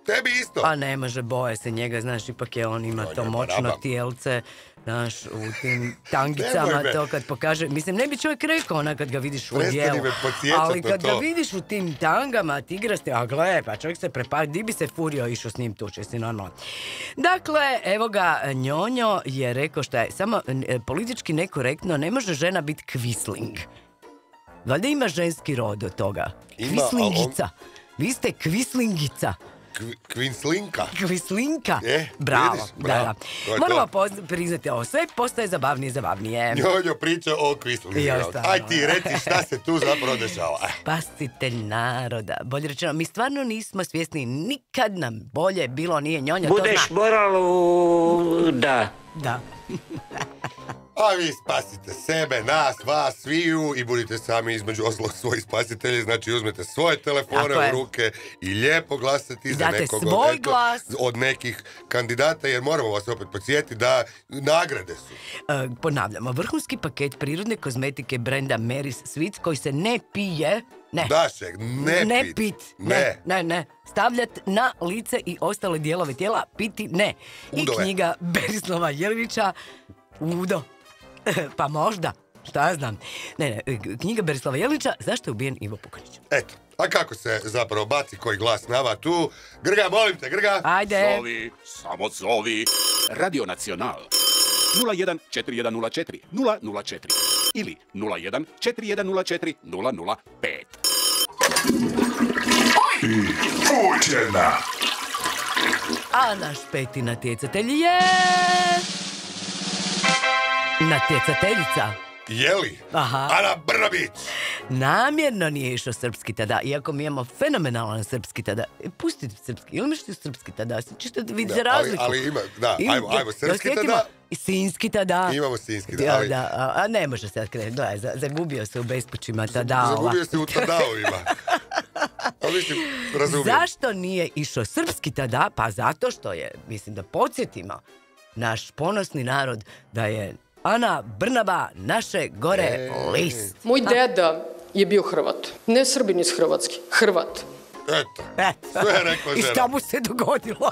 Tebi isto. A ne može, boje se njega, znaš, ipak je on ima to moćno tijelce, znaš, u tim tangicama, to kad pokaže, mislim, ne bi čovjek rekao ona kad ga vidiš u dijelu, ali kad ga vidiš u tim tangama, tigraste, a gle, pa čovjek se prepa, di bi se furio išao s njim tuče, si normalno. Dakle, evo ga, Njonjo je rekao šta je, samo politički nekorektno, ne može žena biti kvisling. Valjda ima ženski rod od toga. Kvislingica. Vi ste kvislingica. Kvinslinka. Kvislinka. E, bravo. Vidiš, bravo. Da, da. Moramo poz- priznati ovo. Sve postaje zabavnije i zabavnije. Njonjo priča o kvislingu. Aj ti reci šta se tu zapravo dešava. Spasitelj naroda. Bolje rečeno, mi stvarno nismo svjesni. Nikad nam bolje bilo nije. Njonjo to zna. Budeš moral u... Da. Da. A vi spasite sebe, nas, vas, sviju i budite sami između ostalog svoji spasitelji, znači uzmete svoje telefone u ruke i lijepo glasati za nekog svoj glas. od nekih kandidata, jer moramo vas opet podsjetiti da nagrade su. E, ponavljamo, vrhunski paket prirodne kozmetike brenda Mary's Sweets koji se ne pije. Ne. Dašek, ne, ne pit. pit. Ne. ne, ne, ne. Stavljat na lice i ostale dijelove tijela, piti ne. I Udove. knjiga Berislava Jelinića, Udo. Pa možda, šta ja znam. Ne, ne, knjiga Berislava Jelinića, zašto je ubijen Ivo Pukanić? Eto, a kako se zapravo baci koji glas nama tu? Grga, molim te, Grga. Ajde. Zovi, samo zovi. Radio Nacional. nula jedan četiri jedan nula četiri nula nula četiri ili nula jedan četiri jedan nula četiri nula nula pet. Fuj tjedna. A naš peti natjecatelj je... Natjecateljica. Jeli? Aha. Ana Brnabić. Namjerno nije išao srpski tada, iako mi imamo fenomenalan srpski tada. E, pustite srpski, ili miš ti srpski tada? Čisto da vidi za razliku. Ali, ali ima, da, Ima, ajmo, ajmo srpski da, tada. I sinski tada. Imamo sinski tada. Ali... Da, a, a ne može sad krenuti. Gledaj, zagubio se u bespućima tada. Zagubio se u tadaovima. Ali mislim, razumijem. Zašto nije išao srpski tada? Pa zato što je, mislim da podsjetimo, naš ponosni narod da je Ana Brnaba naše gore e... list. Moj deda je bio Hrvat. Ne Srbin iz Hrvatske. Hrvat. Eto. Eto. Sve je rekla žena. I što mu se dogodilo?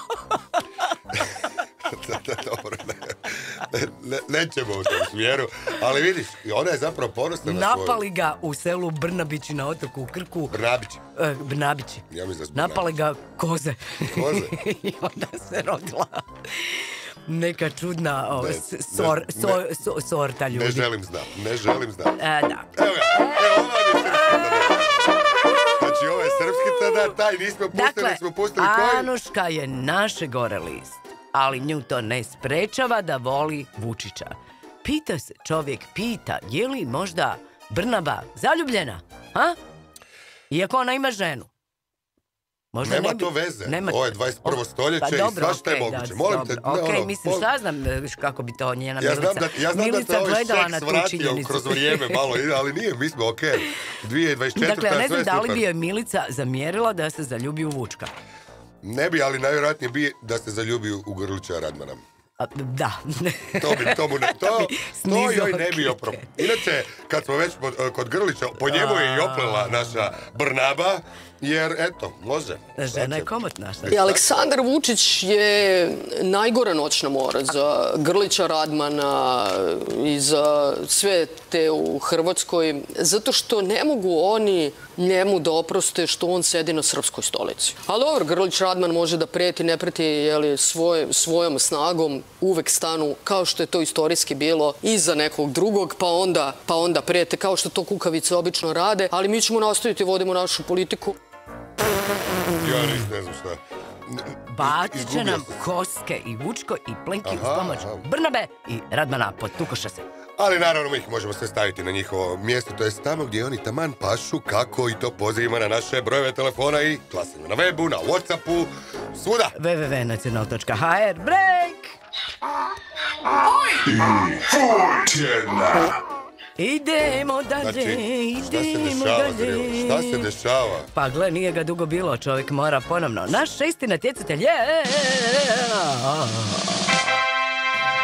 da, da, dobro, ne. Ne, nećemo u tom smjeru. Ali vidiš, ona je zapravo ponosna na svoju. Napali ga u selu Brnabići na otoku u Krku. Brnabići. E, Brnabići. Ja mislim da Napali ga koze. Koze? I onda se rodila neka čudna o, ne, sor, ne, sor, ne, so, sorta ljudi. Ne želim znam, ne želim znam. E, da. Evo ga, evo ovo je srpski tada. Znači ovo je srpski tada, taj nismo pustili, dakle, smo pustili koji? Anuška je naše gore list, ali nju to ne sprečava da voli Vučića. Pita se, čovjek pita, je li možda Brnaba zaljubljena? Ha? Iako ona ima ženu. Možda nema ne bi... to veze, nema... ovo je dvadeset prvo stoljeće pa, dobro, i svašta okay, je moguće. Molim dobro, te, ok, ono, mislim, šta znam kako bi to njena ja Milica, znam da, ja znam Milica da te gledala ovaj na tu činjenicu. kroz vrijeme malo, ali nije, mi smo ok. dvije tisuće dvadeset četvrta. Dakle, ja ne znam da li super. bi joj Milica zamjerila da se zaljubi u Vučka. Ne bi, ali najvjerojatnije bi da se zaljubi u Grlića Radmana. A, da. To bi, to mu ne, to, to joj ne bi opro. Inače, kad smo već kod Grlića, po njemu je i oplela naša Brnaba, jer eto, može. Žena je komot naša. I Aleksandar Vučić je najgora noćna mora za Grlića Radmana i za sve te u Hrvatskoj, zato što ne mogu oni njemu da oproste što on sedi na srpskoj stolici. Ali dobro, Grlić Radman može da preti, ne preti jeli, svoj, svojom snagom, uvek stanu, kao što je to istorijski bilo, iza nekog drugog, pa onda, pa onda prete, kao što to kukavice obično rade, ali mi ćemo nastaviti, vodimo našu politiku. Ja ne znam šta. Bacit će nam Koske i Vučko i Plenki uz pomoć Brnabe i Radmana pod Tukoša se. Ali naravno mi ih možemo sve staviti na njihovo mjesto, to je tamo gdje oni taman pašu, kako i to pozivimo na naše brojeve telefona i glasimo na webu, na Whatsappu, svuda. w w w tačka nacional tačka h r. Break! I fuj tjedna. Idemo dalje, znači, idemo šta dalje. Šta se dešava? Pa gle, nije ga dugo bilo, čovjek mora ponovno. Naš šesti natjecatelj je...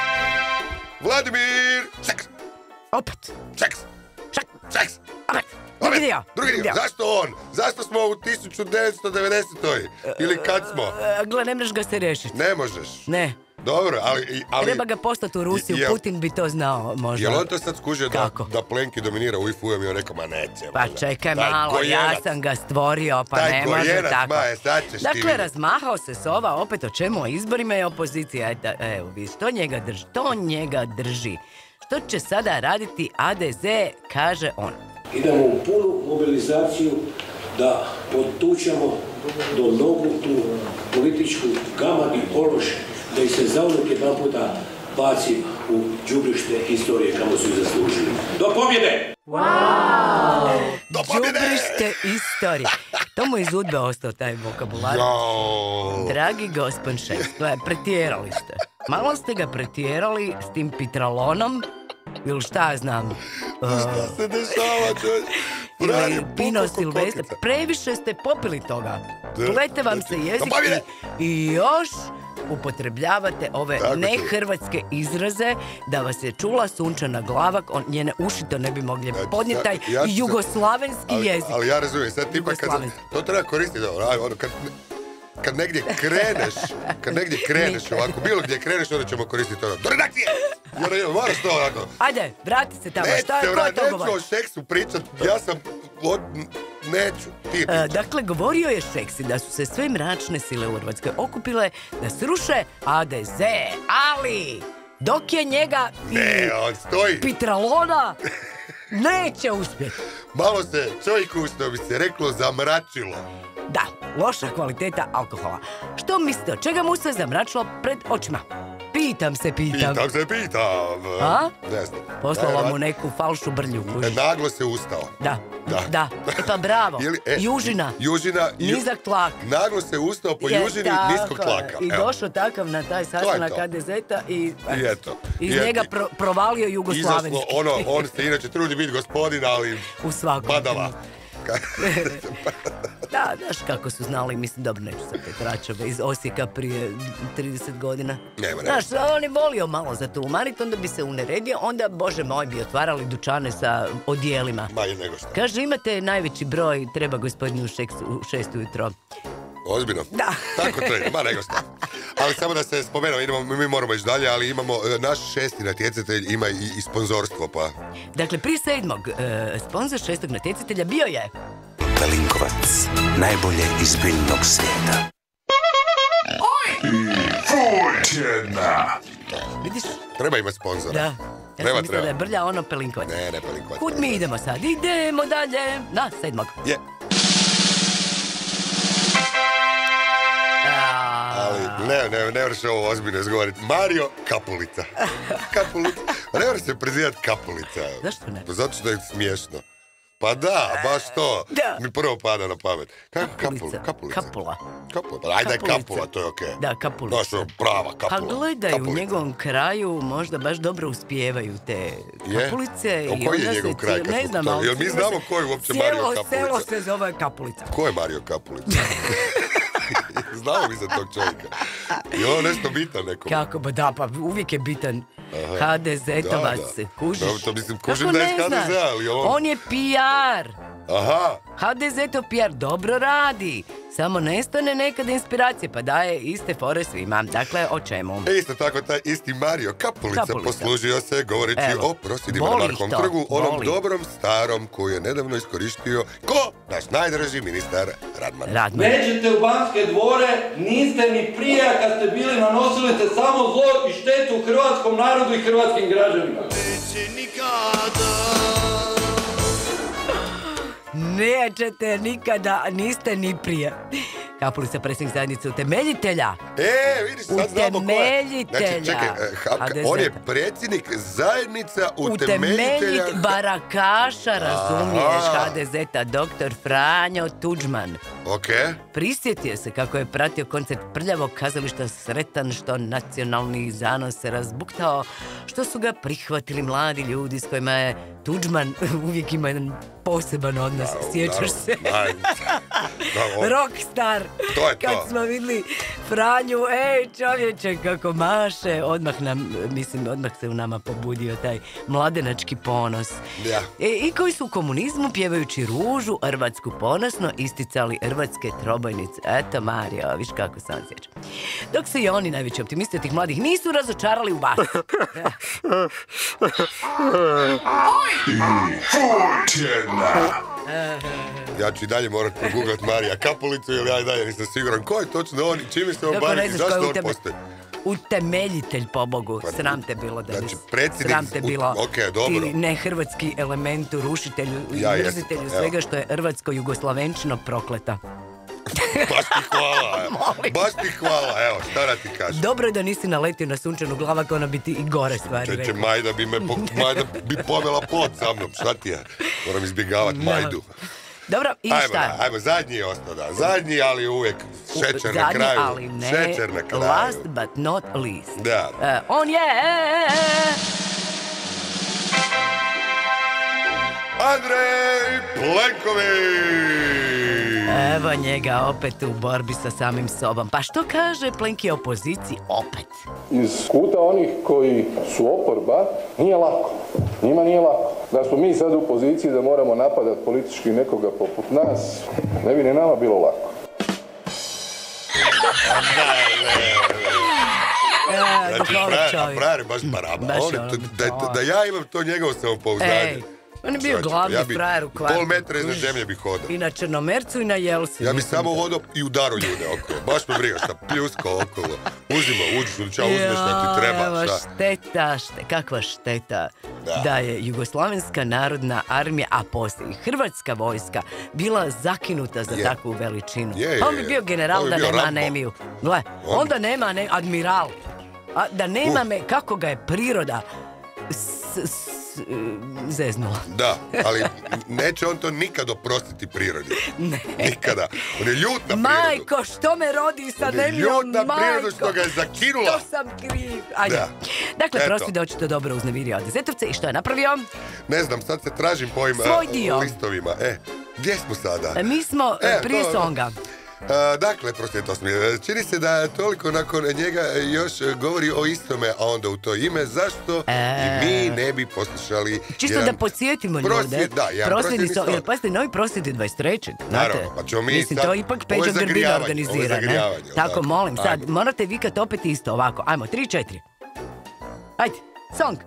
Vladimir! Seks! Opet! Seks! Šak! Seks! Opet! Drugi dio. Drugi dio. Zašto on? Zašto smo u tisuću devetsto devedesetoj? Ili kad smo? Gle, ne možeš ga se rešiti. Ne možeš. Ne. Dobro, ali... ali treba ga postati u Rusiju, jel, Putin bi to znao možda. Jel on to sad skužio da, da Plenki dominira u I F U-em i on rekao, ma neće. Pa čekaj malo, gojenac, ja sam ga stvorio, pa taj ne može tako. Maje, sad ćeš dakle, ti razmahao se Sova opet o čemu, o izborima i opozicija. Evo, vi, što njega drži? To njega drži. Što će sada raditi A D Z, kaže on. Idemo u punu mobilizaciju da potučemo do nogu tu političku gamad i ološ, da ih se zauvijek jedan puta baci u đubrište historije kako su ih zaslužili. Do pobjede! Wow! Do pobjede! Đubrište istorije. To mu iz udbe ostao taj vokabular. No. Dragi gospon Šeks, gledaj, pretjerali ste. Malo ste ga pretjerali s tim pitralonom, ili šta ja znam. Uh, šta se dešava, čovječ? Ili Pino Silvestre. Previše ste popili toga. Plete vam se jezik i, i još upotrebljavate ove nehrvatske izraze da vas je čula sunčana glava, on, njene uši to ne bi mogli podnijeti, taj ja, ja jugoslavenski ali, jezik. Ali ja razumijem, sad tipa kad to treba koristiti, ono, kad, kad negdje kreneš, kad negdje kreneš ovako, bilo gdje kreneš, onda ćemo koristiti ono, do redakcije! Jer moraš to onako. Ajde, vrati se tamo, neću šta je, ko je to govori? Neću o Šeksu pričat, ja sam, od, neću, ti pričat. E, dakle, govorio je Šeksi da su se sve mračne sile u Hrvatskoj okupile da sruše A D Z, ali dok je njega ne, on stoji. Pitralona neće uspjeti. Malo se čovjeku, što bi se reklo, zamračilo. Da, loša kvaliteta alkohola. Što mislite, od čega mu se zamračilo pred očima? Pitam se, pitam. Pitam se, pitam. A? Ne znam. Poslala mu neku falšu brlju. E, naglo se ustao. Da, da. da. E pa bravo. Jeli, e, Južina. Južina. Nizak tlak. Naglo se ustao po je, Južini tako, niskog tlaka. I došao takav na taj sastanak K D Z-a i, I eto. iz I njega pro, provalio jugoslavenski. Izašlo ono, on se inače trudi biti gospodin, ali u svakom. Badava. Da, znaš kako su znali, mislim, dobro, neću sad Petračove iz Osijeka prije trideset godina. Nema, nema. Znaš, on je volio malo za to umaniti, onda bi se uneredio, onda, bože moj, bi otvarali dućane sa odijelima. Ma je nego što. Kaže, imate najveći broj, treba gospodinu u šest, u šest ujutro. Ozbiljno? Da. Tako to je, ma nego što. Ali samo da se spomenuo, idemo, mi moramo ići dalje, ali imamo, naš šesti natjecatelj ima i, i sponzorstvo, pa... Dakle, prije sedmog, e, sponzor šestog natjecatelja bio je... Pelinkovac, najbolje iz biljnog svijeta. I Furtjena. Vidiš? Treba imati sponzora. Da. Ja treba, sam mislila treba. da je Brlja ono Pelinkovac. Ne, ne Pelinkovac. Kud mi idemo sad? Idemo dalje na sedmog. Je. Yeah. Ali ne, ne, ne vrši ovo ozbiljno izgovoriti. Mario Kapulica. Kapulica. Pa ne vrši se prezivati Kapulica. Zašto ne? Zato što je smiješno. Pa da, baš to. Da. Mi prvo pada na pamet. Kako Kapulica? Kapulica? Kapula. Kapula. Pa ajde, Kapula, to je okej. Okay. Da, Kapulica. Znaš, prava Kapula. Pa gledaj, Kapulica. U njegovom kraju možda baš dobro uspijevaju te Kapulice. Je? O koji je njegov kraj? Ne znam, ali... Jel mi znamo ko je uopće Mario Kapulica? Cijelo se zove Kapulica. Ko je Mario Kapulica? Znamo mi za tog čovjeka. Je ovo nešto bitan nekom? Kako, ba da, pa uvijek je bitan. H D Z-tovac, kužiš? Da, to mislim, kužim da je iz H D Z-a, ali on... On je P R. Aha. H D Z-to P R dobro radi. Samo nestane nekada inspiracije, pa daje iste fore svima. Dakle, o čemu? E, isto tako, taj isti Mario Kapulica, Kapulica. poslužio se govoreći Evo. o prosvjedima na Markovom trgu, onom Voli. dobrom starom koju je nedavno iskoristio ko? Naš najdraži ministar Radman. Radman. Neđete u Banske dvore, niste ni prije kad ste bili nanosili te samo zlo i štetu hrvatskom narodu i hrvatskim građanima. Neće nikada. Nećete nikada, niste ni prije. Kapulica, predsjednik zajednice utemeljitelja. E, vidiš, sad znamo ko je. Utemeljitelja. Znači, čekaj, ha, on je predsjednik zajednica utemeljitelja. Utemeljit barakaša, razumiješ, H D Z-a, doktor Franjo Tuđman. Ok. Prisjetio se kako je pratio koncert prljavog kazališta sretan što nacionalni zanos se razbuktao, što su ga prihvatili mladi ljudi s kojima je Tuđman uvijek ima jedan poseban odnos, Da, sjećaš naravno, se? naravno. Da, on- Rockstar. To je to. Kad smo vidjeli Franju, ej čovječe kako maše, odmah nam, mislim, odmah se u nama pobudio taj mladenački ponos. Ja. E, I koji su u komunizmu pjevajući Ružu, Hrvatsku ponosno, isticali hrvatske trobojnice. Eto Marija, viš kako sam sjećam. Dok se i oni, najveći optimisti od tih mladih, nisu razočarali u vas. Ja ću i dalje morat proguglat Marija Kapulicu, jer ja i dalje nisam siguran ko je točno on i čime se on Kako bavi ne i znaš ko je zašto u on tebe? postoji. Utemeljitelj, pobogu. Sram te bilo da Znači, bi... predsjednik- Sram te bilo u- okej, dobro. ti nehrvatski elementu, rušitelju i Ja jesam, mrzitelju evo. svega što je hrvatsko-jugoslavenčino prokleta. Baš ti hvala, evo. Baš ti hvala, evo, šta da ti kažem. Dobro je da nisi naletio na sunčanu glavak, ona bi ti i gore stvari Čeče, rekla. Majda bi me, po- Majda bi pomela pod sa mnom, šta ti je? Moram izbjegavat Da. Majdu. Dobro, i Ajmo, šta? da, ajmo, zadnji je ostao, da. Zadnji, ali uvijek šećer na Zadnji, kraju. ali ne, Šećer na kraju. last but not least. Da. E, on je... Andrej Plenković! Evo njega opet u borbi sa samim sobom. Pa što kaže Plenki opoziciji opet? Iz kuta onih koji su oporba nije lako. Njima nije lako. Da smo mi sad u poziciji da moramo napadati politički nekoga poput nas, ne bi ni nama bilo lako. Znači, frajer, frajer je baš baraba. Baš On je ono, to- da, da ja imam to njegovo samopouzdanje. Ej, on je bio Čovječe, glavni ja bi frajer u kvartu. Pol metra iznad zemlje bih hodao. I na Črnomercu i na Jelsi. Ja bi mislim samo da- hodao i udaru ljude okolo. Baš me briga šta pljuska okolo. Uzimo, uđeš u dućan, uzmeš šta ti treba. Evo Šta? šteta, šte, kakva šteta Da. da je Jugoslavenska narodna armija, a poslije i Hrvatska vojska, bila zakinuta za Je. takvu veličinu. Je, je, Pa on bi je. bio general On bi da bio nema Rambo. anemiju. Gle, On- onda nema ne, admiral. A da nema me, kako ga je priroda s, s, zeznula. Da, ali neće on to nikad oprostiti prirodi. Ne. Nikada. On je ljut na prirodu. Majko, što me rodi sa On je anemijom, ljut na prirodu majko. što ga je zakinula. Što sam kriv. Ajde. Da. Dakle, Eto. prosvjed očito dobro uznemirio Dezetovce i što je napravio? Ne znam, sad se tražim po ovim Svoj a, dio. listovima. E, gdje smo sada? E, Mi smo e, E, prije to- songa. A, dakle, prosvjetno smo. Čini se da toliko nakon njega još govori o istome, a onda u to ime, zašto i mi ne bi poslušali Čisto jedan da podsjetimo ljude. prosvjed, da, jedan prosvjedni prosvjedni so, son. jer pazite, novi prosvjedi dvadeset trećeg Znate? Naravno, pa ćemo mi Mislim, sad- to ipak ovo je Peđa Grbina zagrijavanje, organizira, ovo je ne? zagrijavanje, jel Tako, tako? molim, sad, Ajmo. morate vikat opet isto ovako. Ajmo, tri, četiri. Ajde, song.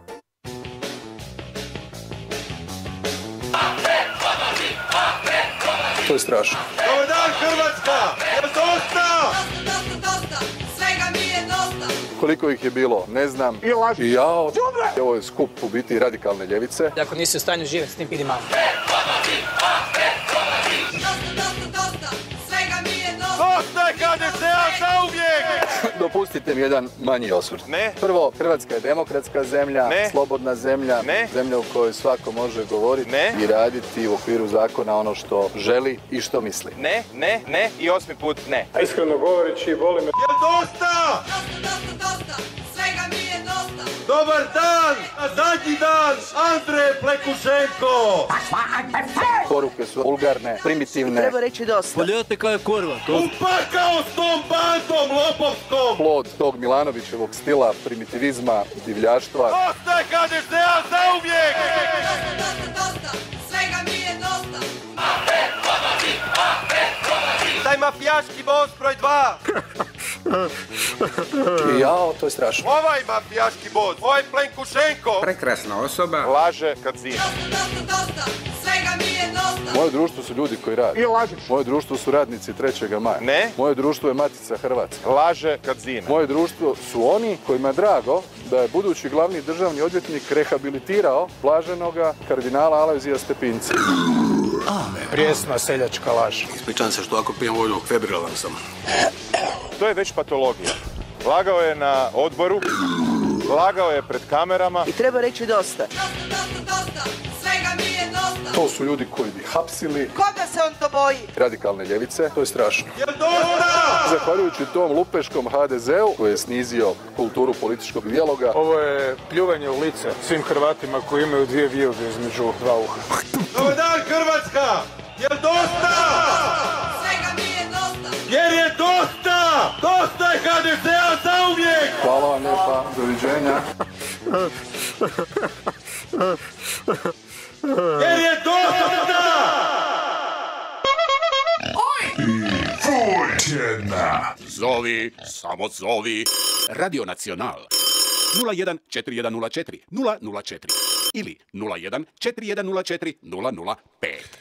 To je strašno. Dobar dan, Hrvatska! Je dosta! Svega mi je dosta. Koliko ih je bilo, ne znam. I laži. I jao. Ovo je skup u biti radikalne ljevice. Ako nisi u stanju živjeti s tim, idi malo. Svega mi je dosta. Dosta je H D S-a zauvijek! Dopustite mi jedan manji osvrt. Ne. Prvo, Hrvatska je demokratska zemlja, Ne. slobodna zemlja, Ne. zemlja u kojoj svako može govoriti Ne. i raditi u okviru zakona ono što želi i što misli. Ne, ne, ne i osmi put ne. Iskreno govoreći, boli me. Je dosta! Svega mi je dosta. Dobar dan! A zadnji dan! Andrej Plekušenko! Poruke su vulgarne, primitivne, Treba reći dosta. Poljete kaj je kurva, to Upakao s tom bandom lopovskom! plod tog Milanovićevog stila, primitivizma, divljaštva. Dosta je H D S-a zauvijek! Svega mi je dosta. Taj mafijaški boss broj dva! I jao, to je strašno. Ovaj mafijaški boss, ovaj Plenkušenko! Prekrasna osoba. Laže kad zina. Svega mi je dosta. Moje društvo su ljudi koji rade. I lažeš. Moje društvo su radnici trećega maja. Ne. Moje društvo je Matica Hrvatska. Laže kad zina. Moje društvo su oni kojima je drago da je budući glavni državni odvjetnik rehabilitirao blaženoga kardinala Alojzija Stepinca. Prijesna seljačka laž. Ispričavam se što ako pijem vodu, febrilaran sam. To je već patologija. Lagao je na odboru, lagao je pred kamerama. I treba reći dosta. Svega mi je dosta. To su ljudi koji bi hapsili. Koga se on to boji? Radikalne ljevice, to je strašno. Zahvaljujući tom lupeškom ha de zeu koji je snizio kulturu političkog dijaloga. Ovo je pljuvanje u lice svim Hrvatima koji imaju dvije vijuge između dva uha. Dobar dan Hrvatska! Jel dosta? Svega mi je dosta! Jer je dosta! Dosta je ha de zea zauvijek! Hvala vam lijepa, doviđenja. Jer je dosta! Fuj tjedna. Zovi, samo zovi. Radio Nacional. nula jedan četiri jedan nula četiri nula nula četiri ili nula jedan četiri jedan nula četiri nula nula pet.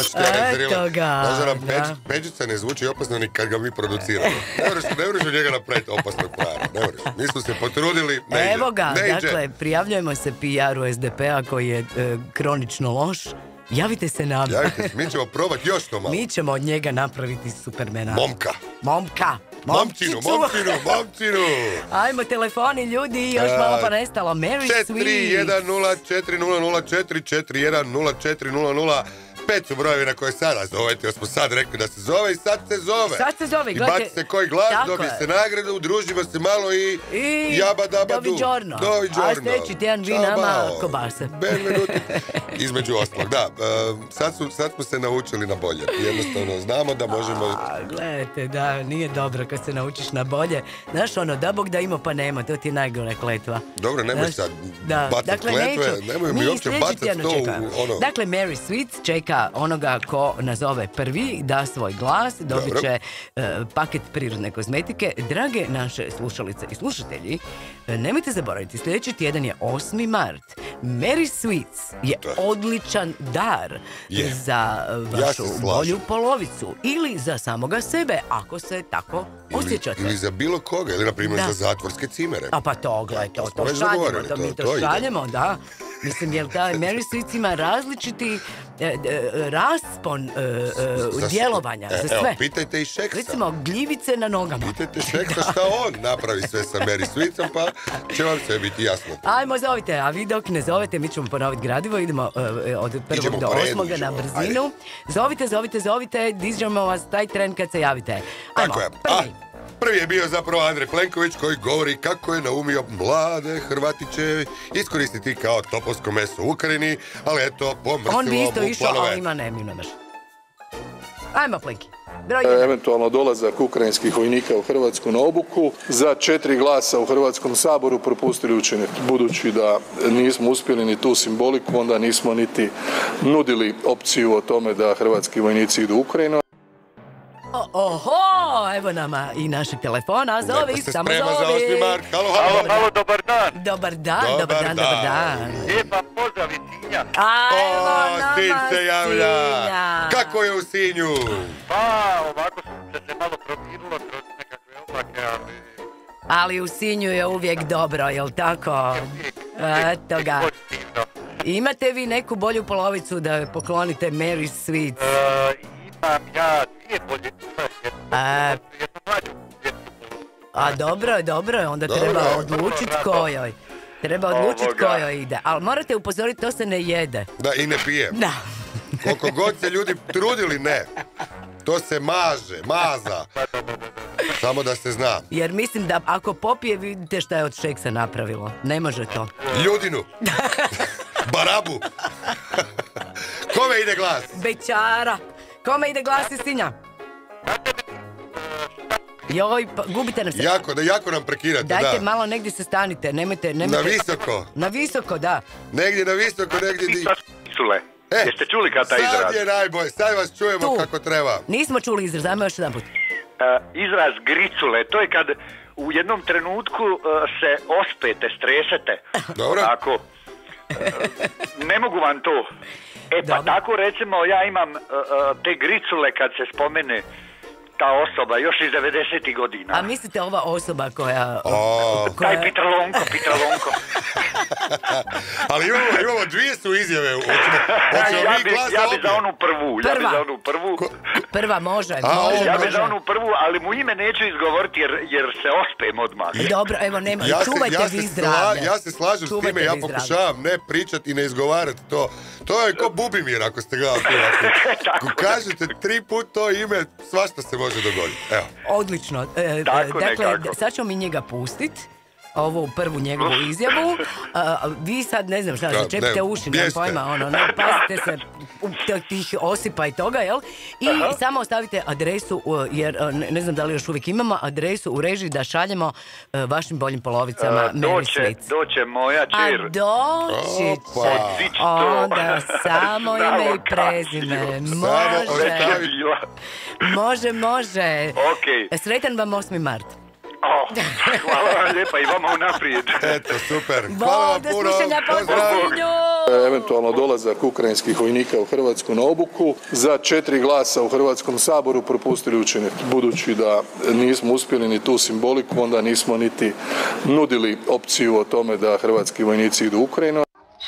Eto ga. Može nam Peđica ne zvuči opasno ni kad ga mi produciramo. Ne vreš od njega napraviti opasnog para. Ne vreš. Mi smo se potrudili, ne ide. Evo ga, ne dakle, prijavljujemo se P R-u S D P-a koji je e, kronično loš. Javite se nam. Javite se, mi ćemo probati još to malo. Mi ćemo od njega napraviti Supermana. Momka. Momka. Momčinu, momčinu, momčinu. Ajmo, telefoni, ljudi, još malo pa nestalo. Mary Sweet. četiri jedan nula četiri nula nula četiri četiri jedan nula četiri nula nula Pet su brojevi na koje sada zovete, jer smo sad rekli da se zove i sad se zove. Sad se zove, I gledajte. baci se koji glas, dobije se nagradu, udružimo se malo i, I jaba daba du. doviđorno. Doviđorno. A sljedeći tjedan vi nama kobase. Benvenuti. Između ostalog, da. Uh, sad, su, sad smo se naučili na bolje. Jednostavno, znamo da možemo... A, gledajte, da, nije dobro kad se naučiš na bolje. Znaš, ono, da Bog da ima pa nema, to ti je najgore kletva. Dobro, nemoj Znaš, sad da, bacat dakle, kletve, neću. nemoj mi uopće bacat to u ono... Dakle, Mary Sweet čeka onoga ko nazove prvi, da svoj glas, dobit će uh, paket prirodne kozmetike. Drage naše slušalice i slušatelji, uh, nemojte zaboraviti, sljedeći tjedan je osmi mart. Mary Sweets je odličan dar Je. za uh, Ja vašu se slažem. bolju polovicu ili za samoga sebe, ako se tako osjećate. Ili za bilo koga, ili na primjer Da. za zatvorske cimere. A pa to, gledaj, to, to već šaljemo, dogovorili, to, to- mi to, to ide. šaljemo, da. Mislim, jer taj Mary Sweets ima različiti e, e, raspon e, e, Za- djelovanja, E, za sve. Evo, pitajte i Šeksa. Recimo, gljivice na nogama. Pitajte Šeksa šta on napravi sve sa Mary Sweetsom, pa će vam sve biti jasno. Ajmo, zovite, a vi dok ne zovete, mi ćemo ponoviti gradivo, idemo e, od prvog Idemo do po redu, osmoga na idemo, brzinu. Zovite, zovite, zovite, dižemo vas taj tren kad se javite. Ajmo, Tako je. prvi. A, prvi je bio zapravo Andrej Plenković koji govori kako je naumio mlade Hrvatiće iskoristiti kao topovsko meso u Ukrajini, ali eto, pomrsilo On bi isto mu išao, planove. ali ima ne, mi nemaš. Ajmo, Plenki. Broj E, jedan. Eventualno dolazak ukrajinskih vojnika u Hrvatsku na obuku. Za četiri glasa u Hrvatskom saboru propustili učiniti. Budući da nismo uspjeli ni tu simboliku, onda nismo niti nudili opciju o tome da hrvatski vojnici idu u Ukrajinu. O, oho, evo nama i našeg telefona, zovi, Neko se samo sprema za zovi. osmi mart. Halo, halo. Halo, dobar dan. Dobar dan, dobar, Dobar dan, dan. dobar dan. Lijepa pozdrav iz Sinja. A evo O, nama Sinj se javlja. Sinja. Kako je u Sinju? Pa, ovako se se malo promijenilo kroz nekakve oblake, ali... Ali u Sinju je uvijek dobro, jel tako? Eto ga. Pozitivno. Imate vi neku bolju polovicu da poklonite Mary Sweet? E, imam ja dvije bolje, A, jednu mlađu, jednu a dobro je, dobro je, onda Dobro treba je. odlučiti Dobro, kojoj. Treba odlučiti Ovoga. kojoj ide. Ali morate upozoriti, to se ne jede. Da, i ne pije. Da. Koliko god se ljudi trudili, ne. To se maže, maza. Samo da se zna. Jer mislim da ako popije, vidite šta je od Šeksa napravilo. Ne može to. Ljudinu. Barabu. Kome ide glas? Bećara. Kome ide glas iz Sinja? Joj, pa, gubite nam se. Jako, da jako nam prekidate, Dajte da. malo negdje se stanite, nemojte, nemojte... Na visoko. Na visoko, da. Negdje na visoko, negdje di... Sule. E, Jeste čuli kad taj izraz? sad je najbolje, sad vas čujemo Tu. kako treba. Nismo čuli izraz, ajmo još jedan put. E, izraz gricule, to je kad u jednom trenutku e, se ospete, stresete. Dobro. Onako. E, ne mogu vam to. E pa Dobro. tako recimo ja imam e, e, te gricule kad se spomene ta osoba, još iz devedesetih godina. A mislite ova osoba koja... O, Taj Pitralonko, Pitralonko. Ali imamo, imamo dvije su izjave. Hoćemo, hoćemo ja mi bi, glas ja bi obje. za onu prvu, ja bi za onu prvu. Ko, Prva može, A, može, ja bi može. za onu prvu, ali mu ime neću izgovoriti jer, jer se ospem odmah. Dobro, evo, nema, ja se, čuvajte ja vi se zdravlje. Sla, ja se slažem Čuvajte s time, ja vi zdravlje. pokušavam ne pričati i ne izgovarati to. To je ko Bubimir, ako ste gledali. Ako kažete tri put to ime, svašta se može dogoditi. Evo. Odlično. E, Tako dakle, nekako. sad ćemo mi njega pustiti. Ovu prvu njegovu izjavu. A, vi sad, ne znam šta, Da, začepite ne, uši, nemam bjeste. pojma, ono, ne, pazite se u t- tih osipa i toga, jel? I Aha. samo ostavite adresu, uh, jer uh, ne, ne znam da li još uvijek imamo, adresu u režiji da šaljemo uh, vašim boljim polovicama E, Mary doće, Sweets. doće moja A čer. doći će. Otići to. Onda samo ime i Znamo prezime. Samo Može. već je bila. Može, može. Okej. Sretan vam osmi mart. Oh, hvala vam lijepa i vama unaprijed. Eto, super. Hvala vam Do puno. slušanja, Pozdrav. pozdravljenju! Eventualno dolazak ukrajinskih vojnika u Hrvatsku na obuku. Za četiri glasa u Hrvatskom saboru propustili učiniti. Budući da nismo uspjeli ni tu simboliku, onda nismo niti nudili opciju o tome da hrvatski vojnici idu u Ukrajinu.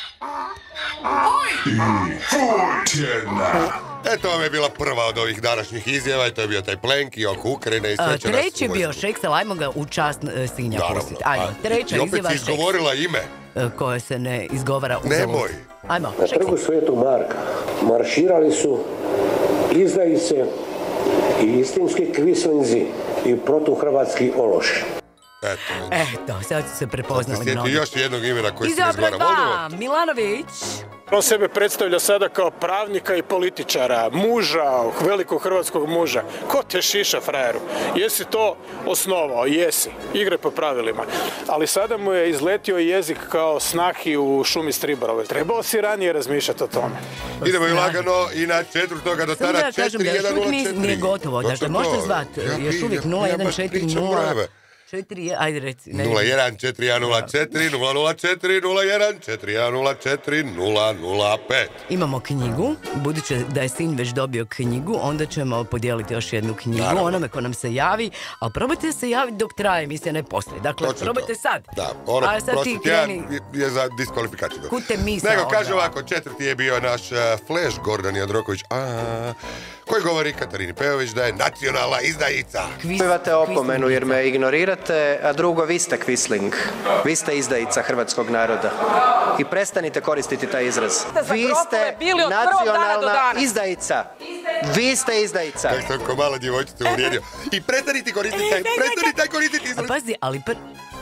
Eto vam je bila prva od ovih današnjih izjava i to je bio taj Plenki oko Ukrajine i sve A, će nas treći je bio uvesti. Šeksel, ajmo ga u čast e, Sinja Naravno. pustiti. Ajmo, A, treća I opet izjava si izgovorila ime. Šeks, e, koje se ne izgovara u Nemoj. Ajmo, Na Šeksel. trgu Svetog Marka marširali su izdajice i istinski kvislinzi i protuhrvatski ološi. Eto. Eto, sad su se prepoznali Sjeti mnogi. još jednog imena koji se Izjava broj izgovara. dva, Volimo. Milanović. On sebe predstavlja sada kao pravnika i političara, muža, velikog hrvatskog muža. Ko te šiša, frajeru? Jesi to osnovao? Jesi. Igre po pravilima. Ali sada mu je izletio jezik kao snahi u šumi Striborove. Trebao si ranije razmišljati o tome. Idemo i lagano i na četvrtoga do Samo tada da kažem četiri da još jedan uvijek nula nije, četiri. nije gotovo. Dakle, možete zvati još uvijek nula jedan četiri nula četiri, ajde reci. ne nula znam. jedan četiri jedan nula četiri nula nula četiri nula jedan četiri jedan nula četiri nula nula pet. Imamo knjigu, budući da je sin već dobio knjigu, onda ćemo podijeliti još jednu knjigu Naravno. onome ko nam se javi, ali probajte se javiti dok traje emisija, ne poslije. Dakle, Točno probajte to. sad. Da, ono A sad prošli ti tjedan kreni. je- je za diskvalifikaciju. Kud te misao Nego kaže odvela? ovako, četvrti je bio naš uh, Flash Gordan Jandroković, a, koji govori Katarini Pejović da je nacionalna izdajica. Dobivate opomenu jer me ignorirate, a drugo vi ste Quisling. Vi ste izdajica hrvatskog naroda. I prestanite koristiti taj izraz. Vi ste nacionalna izdajica. Vi ste izdajica. Kako sam ko mala djevojčica uvrijedio. I prestanite koristiti taj, prestanite taj koristiti A izraz. pazi, ali pr...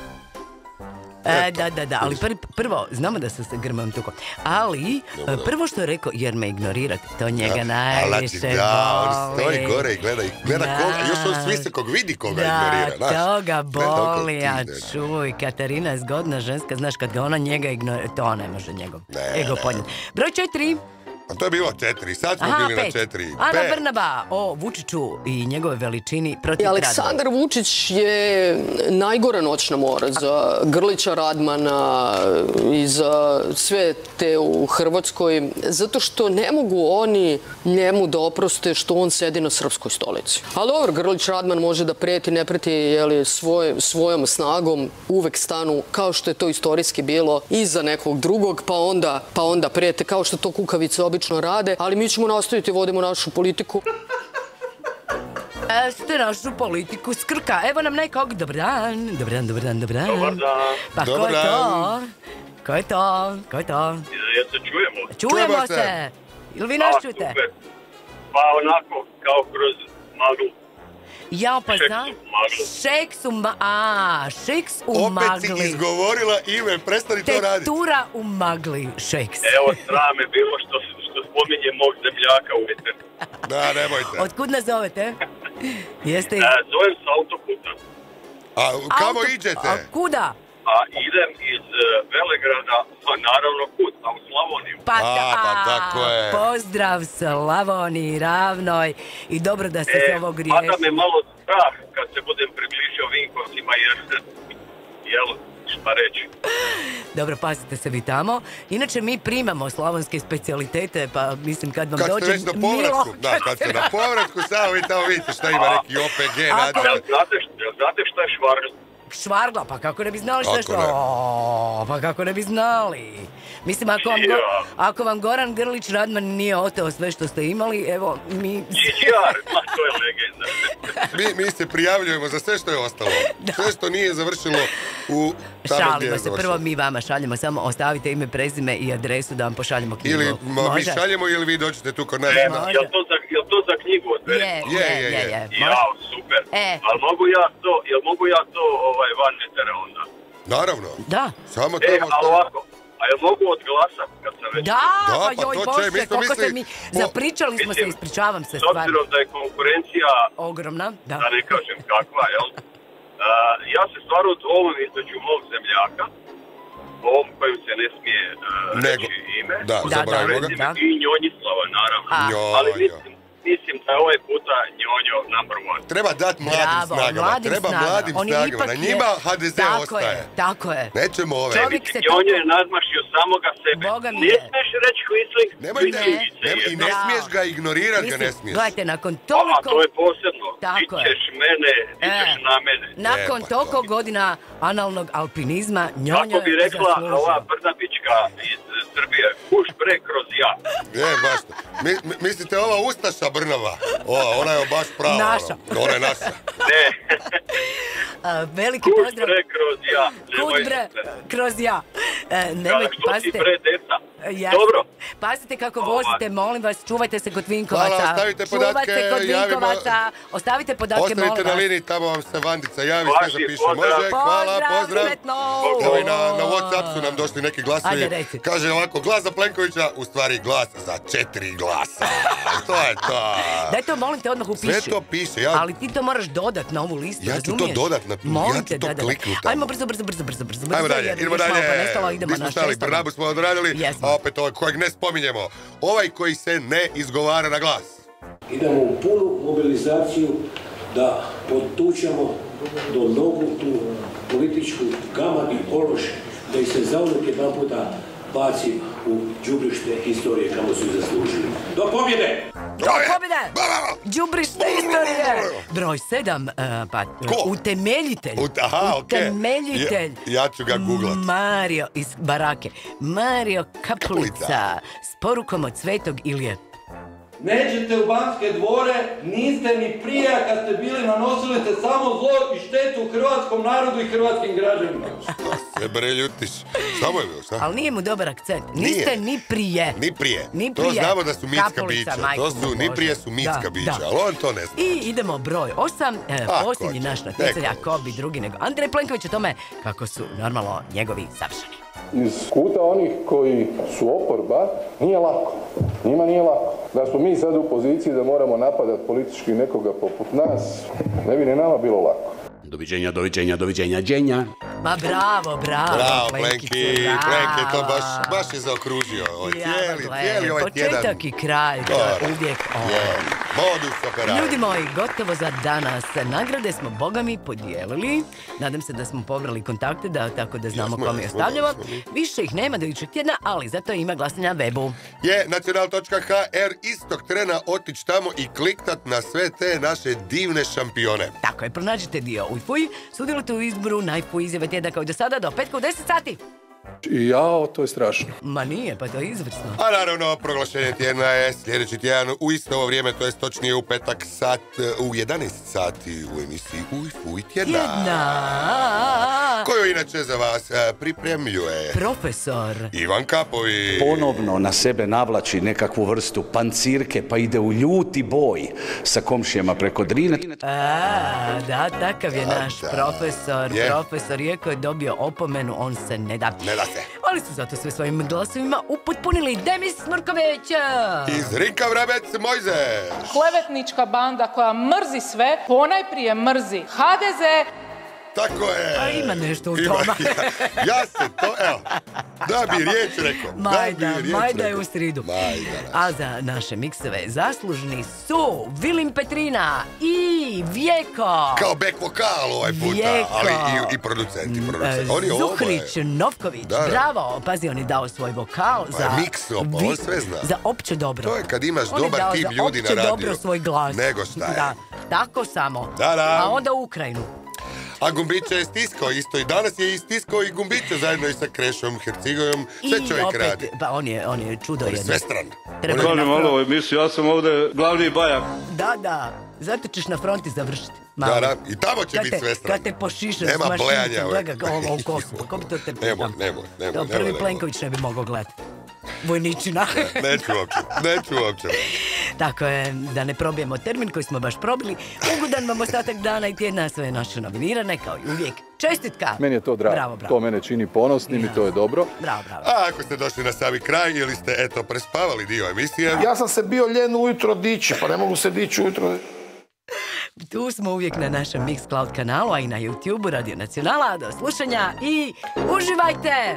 E, da, da, da, ali pr- prvo, znamo da se sa grmom tuko, ali e, prvo što je rekao, jer me ignorirate, to njega A, najviše znači, da, on stoji boli. gore i gleda, i gleda Da. koga, još on s visokog vidi koga Da, ignorira, znaš. to ga Ne toliko boli, ti, a ne. čuj, Katarina je zgodna ženska, znaš, kad ga ona njega ignorira, to ne može njegov ego podnijeti. Broj četiri. A to je bilo četiri, sad smo Aha, bili pet. na četiri. Ana Pet. Brnaba o Vučiću i njegove veličini protiv I Aleksandar Vučić je najgora noćna mora za Grlića Radmana i za sve te u Hrvatskoj, zato što ne mogu oni njemu da oproste što on sedi na srpskoj stolici. Ali dobro, Grlić Radman može da preti, ne preti jeli, svoj, svojom snagom, uvek stanu, kao što je to istorijski bilo, iza nekog drugog, pa onda, pa onda prete, kao što to kukavice obično rade, ali mi ćemo nastaviti, vodimo našu politiku. E, ste našu politiku skrka. Evo nam nekog, dobar dan, dobar dan, dobar dan, dobar dan. Dobar dan. Pa Dobar ko je to? dan. Ko je to? Ko je to? Jel se čujemo? Čujemo se. Ili vi nas A, čujete? super. Pa onako, kao kroz maglu. Ja, pa Šeks znam. u maglu. Šeks u ma... A, šeks u magli. Opet si izgovorila ime, prestani to raditi. Tektura u magli, šeks. Evo, srame bilo što, što spominje mog zemljaka u eteru. Da, nemojte. Otkud nas zovete? Jeste iz... E, zovem s autoputa. A kamo Auto- iđete? A kuda? A idem iz uh, Velegrada, a naravno kud, a u Slavoniju. Pa, A, pa tako je. Pozdrav Slavoniji, Ravnoj i dobro da ste se ovog E, pada me riješili. malo strah kad se budem približio Vinkovcima, jer se, jel, pa reći. Dobro, pasite se vi tamo. Inače, mi primamo slavonske specijalitete, pa mislim kad vam kad dođe... Kad ste već na povratku, Milo, da, kad ste na povratku, samo vi tamo vidite šta ima neki O P G. Jel znate, znate šta je švargl? Švargla, pa kako ne bi znali šta je što... Pa kako ne bi znali. Mislim, ako vam, go, ako vam Goran Grlić Radman nije oteo sve što ste imali, evo, mi... Čičjar, ma to je legenda. mi, mi se prijavljujemo za sve što je ostalo. Sve što nije završilo u tamo gdje je Šalimo se, prvo mi vama šaljemo, samo ostavite ime, prezime i adresu da vam pošaljemo knjigu. Ili mo, mi šaljemo ili vi dođete tu kod nas. E, jel to za, jel to za knjigu odveri? Je, je, je, je. je. Jao, super. E. Ali mogu ja to, jel mogu ja to ovaj, van metera onda? Naravno. Da. Samo e, tamo ali ovako, a jel mogu odglasat kad sam već... Da, da pa, pa joj to Bože, će, mi smo koliko misli... se mi... Zapričali smo se, ispričavam se stvarno. S obzirom da je konkurencija... Ogromna, da. Da ne kažem kakva, jel? Uh, ja se stvarno ovom između mog zemljaka, ovom kojim se ne smije uh, Nego, reći ime, da, zaboravimo ga. i Njonjislava, naravno. Jo, ali jo. mislim, mislim da je ovaj puta Njonjo number one. Treba dati mladim Bravo, snagama, mladim treba snagama. mladim On snagama. Na njima H D Z tako ostaje. Je, tako je. Nećemo ove. Čovjek se Njonjo je nadmašio samoga sebe. Boga mi ne je. smiješ reći Quisling, Nemojte, ne, i ne Da. smiješ ga ignorirat, ga ne Mislim, smiješ. gledajte, nakon A toliko... to je posebno. Tako je. Ti ćeš mene, ti ćeš E. na mene. Nakon E, pa toliko to. godina analnog alpinizma, Njonjo Kako bi je rekla zaslužio. ova Brnabićka iz Srbije, kuš bre kroz ja. Je, baš to. Mi, mi, mislite ova Ustaša Brnova? Ova, ona je baš prava. Naša. Ona, ona je naša. Ne, A, veliki kuš pozdrav. bre kroz ja. Kud bre, kroz ja. E, nemoj, Kada što ti pazite. bre deca. Jasno. Dobro. Pazite kako vozite, molim vas, čuvajte se kod Vinkovaca. Hvala, ostavite podatke, Čuvajte se kod javimo- Vinkovaca. Ostavite podatke, molim Ostanite vas. na liniji, tamo vam se Vandica javi, sve Vaši, zapiše. pozdrav. Može, hvala, pozdrav. sretno. Evo i na, na Whatsapp su nam došli neki glasovi. Ajde, reci. Kaže ovako, glas za Plenkovića, u stvari glas za četiri glasa. To je to. Daj to, molim te, odmah upiši. Sve to piše, ja... Ali ti to moraš dodat na ovu listu, Ja ću to razumiješ? dodat na- Molim ja ću te, to da, da, da. kliknut tamo. Ajmo brzo, brzo, brzo, brzo, brzo, brzo. Ajmo dalje, jer idemo još malo dalje. pa nestalo, idemo Mi smo na stali, šestog. Brnabu smo odradili, Jesmo. a opet ovaj kojeg ne spominjemo. Ovaj koji se ne izgovara na glas. Idemo u punu mobilizaciju da potučemo do nogu tu političku gamad i ološ, da ih se zauvijek jedan puta baci u đubrište istorije kamo su ih zaslužili. Do pobjede! Do pobjede! Đubrište istorije! Broj sedam, uh, pa, Ko? utemeljitelj. Ut- aha, okej. Utemeljitelj. Ja, ja ću ga googlat. Mario iz Barake. Mario Kaplica. Kaplica. S porukom od Svetog Ilije. Nećete u Banske dvore, niste ni prije kad ste bili nanosili te samo zlo i štetu hrvatskom narodu i hrvatskim građanima. Se bre ljutiš. Šta mu je bilo, šta? Ali nije mu dobar akcent. Niste Nije. ni prije. Ni prije. Ni To prije. znamo da su mitska Kapulica, bića. majko To su, mu ni Bože. prije su mitska Da, bića, da. ali on to ne zna. I idemo broj osam, e, A, posljednji ko će? naš natjecatelj, Neko. a ko bi drugi nego Andrej Plenković o tome kako su normalno njegovi savršeni. Iz kuta onih koji su oporba nije lako. Njima nije lako. Da smo mi sad u poziciji da moramo napadati politički nekoga poput nas, ne bi ni nama bilo lako. Doviđenja, doviđenja, doviđenja, dženja. Ma bravo, bravo, Bravo, Plenkice, Plenki. Plenki je to bravo. baš, baš je zaokružio. Ovaj Ja, cijeli, gle, cijeli ovaj tjedan. početak i kraj, to Dobro. je uvijek on. Je. Modus operandi. Ljudi moji, gotovo za danas. Nagrade smo, boga mi, podijelili. Nadam se da smo pobrali kontakte, da, tako da znamo Jesmo, kome jesmo, ostavljamo. jesmo mi. Više ih nema do idućeg tjedna, ali zato ima glasanja na webu. Je nacional točka ha er istog trena otići tamo i kliktat na sve te naše divne šampione. Tako je, pronađite dio Ujfuj, sudjelujte u izboru najfuj izjave tjedna kao i do sada do petka u deset sati. I jao, to je strašno. Ma nije, pa to je izvrsno. A naravno, proglašenje tjedna je sljedeći tjedan u isto ovo vrijeme, to je točnije u petak sat, u jedanaest sati u emisiji Uj Fuj tjedna. Jedna. Koju inače za vas e, pripremljuje Profesor. Ivan Kapović. Ponovno na sebe navlači nekakvu vrstu pancirke pa ide u ljuti boj sa komšijama preko Drine. A, da, takav je naš da. profesor. Je. Profesor, iako je dobio opomenu, on se ne da. Ne da se. Ali su zato sve svojim glasovima upotpunili Demis Smrković. Iz Rinka Vrabec Mojzeš. Klevetnička banda koja mrzi sve, ponajprije mrzi ha de ze Tako je. A ima nešto u Ima, tome. ja, ja se to, evo, da bi riječ rekao. Da Majda, bi riječ Majda je rekao. u sridu. Majda. A za naše mikseve zaslužni su Vilim Petrina i Vjeko. Kao back vokal ovaj puta, Vjeko. ali i, i producenti. producenti. Oni Zuhrić, Novković, Da, da. bravo. Pazi, on je dao svoj vokal Pa za... je mikso, pa on vi- sve zna. Za opće dobro. To je kad imaš On je dobar dao tim za ljudi na opće radiju. dobro svoj glas. Nego šta je. Da, tako samo. Da, da. A onda u Ukrajinu. A Gumbića je stiskao isto i danas je istiskao i Gumbića zajedno i sa Krešom Hercigojom. Sve I čovjek opet, radi. pa on je, on je čudo On je jedno. svestran. Treba Šalim na malo front. ovu emisiju, ja sam ovdje glavni bajak. Da, da. Zato ćeš na fronti završiti. Da, da. I tamo će Kad biti te- svestran. Kad te pošiše Nema s blejanja, mašinicom, ovaj. gleda ga ovo u kosu. Pa ko bi to te Nemoj, pitam? nemoj, nemoj, Evo, nemoj, prvi nemoj. Plenković ne bi mogao gledati. Vojničina. Neću uopće, neću uopće. Tako je, da ne probijemo termin koji smo baš probili. Ugodan vam ostatak dana i tjedna, sve naše novinirane, kao i uvijek. Čestitka! Meni je to drago. Bravo, bravo. To mene čini ponosnim i to je dobro. Bravo, bravo. A ako ste došli na sami kraj ili ste, eto, prespavali dio emisije... Ja sam se bio ljen ujutro dići, pa ne mogu se dići ujutro. Tu smo uvijek na našem Mixcloud kanalu, a i na YouTubeu Radio Nacionala. Do slušanja i uživajte!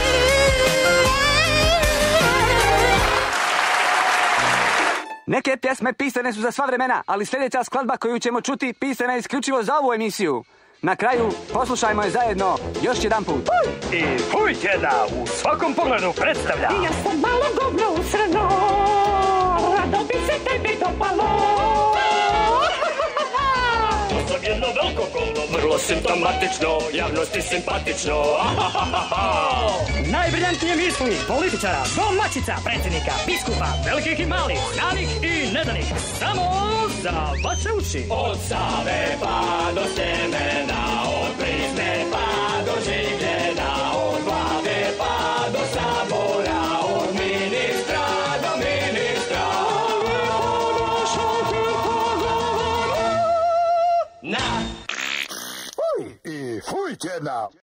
Neke pjesme pisane su za sva vremena, ali sljedeća skladba koju ćemo čuti pisana je isključivo za ovu emisiju. Na kraju, poslušajmo je zajedno još jedan put. I fuj tjedna u svakom pogledu predstavlja. Ja sam malo govno usrano, rado bi se tebi dopalo. To sam jedno veliko govno, vrlo simptomatično, javnosti simpatično. Najbriljantnije misli političara, domaćica, predsjednika, biskupa, velikih i malih, znanih i neznanih, samo za vaše uši. Od Save pa do Sljemena, od Prizne pa do Življena, od Vlade pa do Sabora, od ministra do ministra. Na! I fuj tjedna!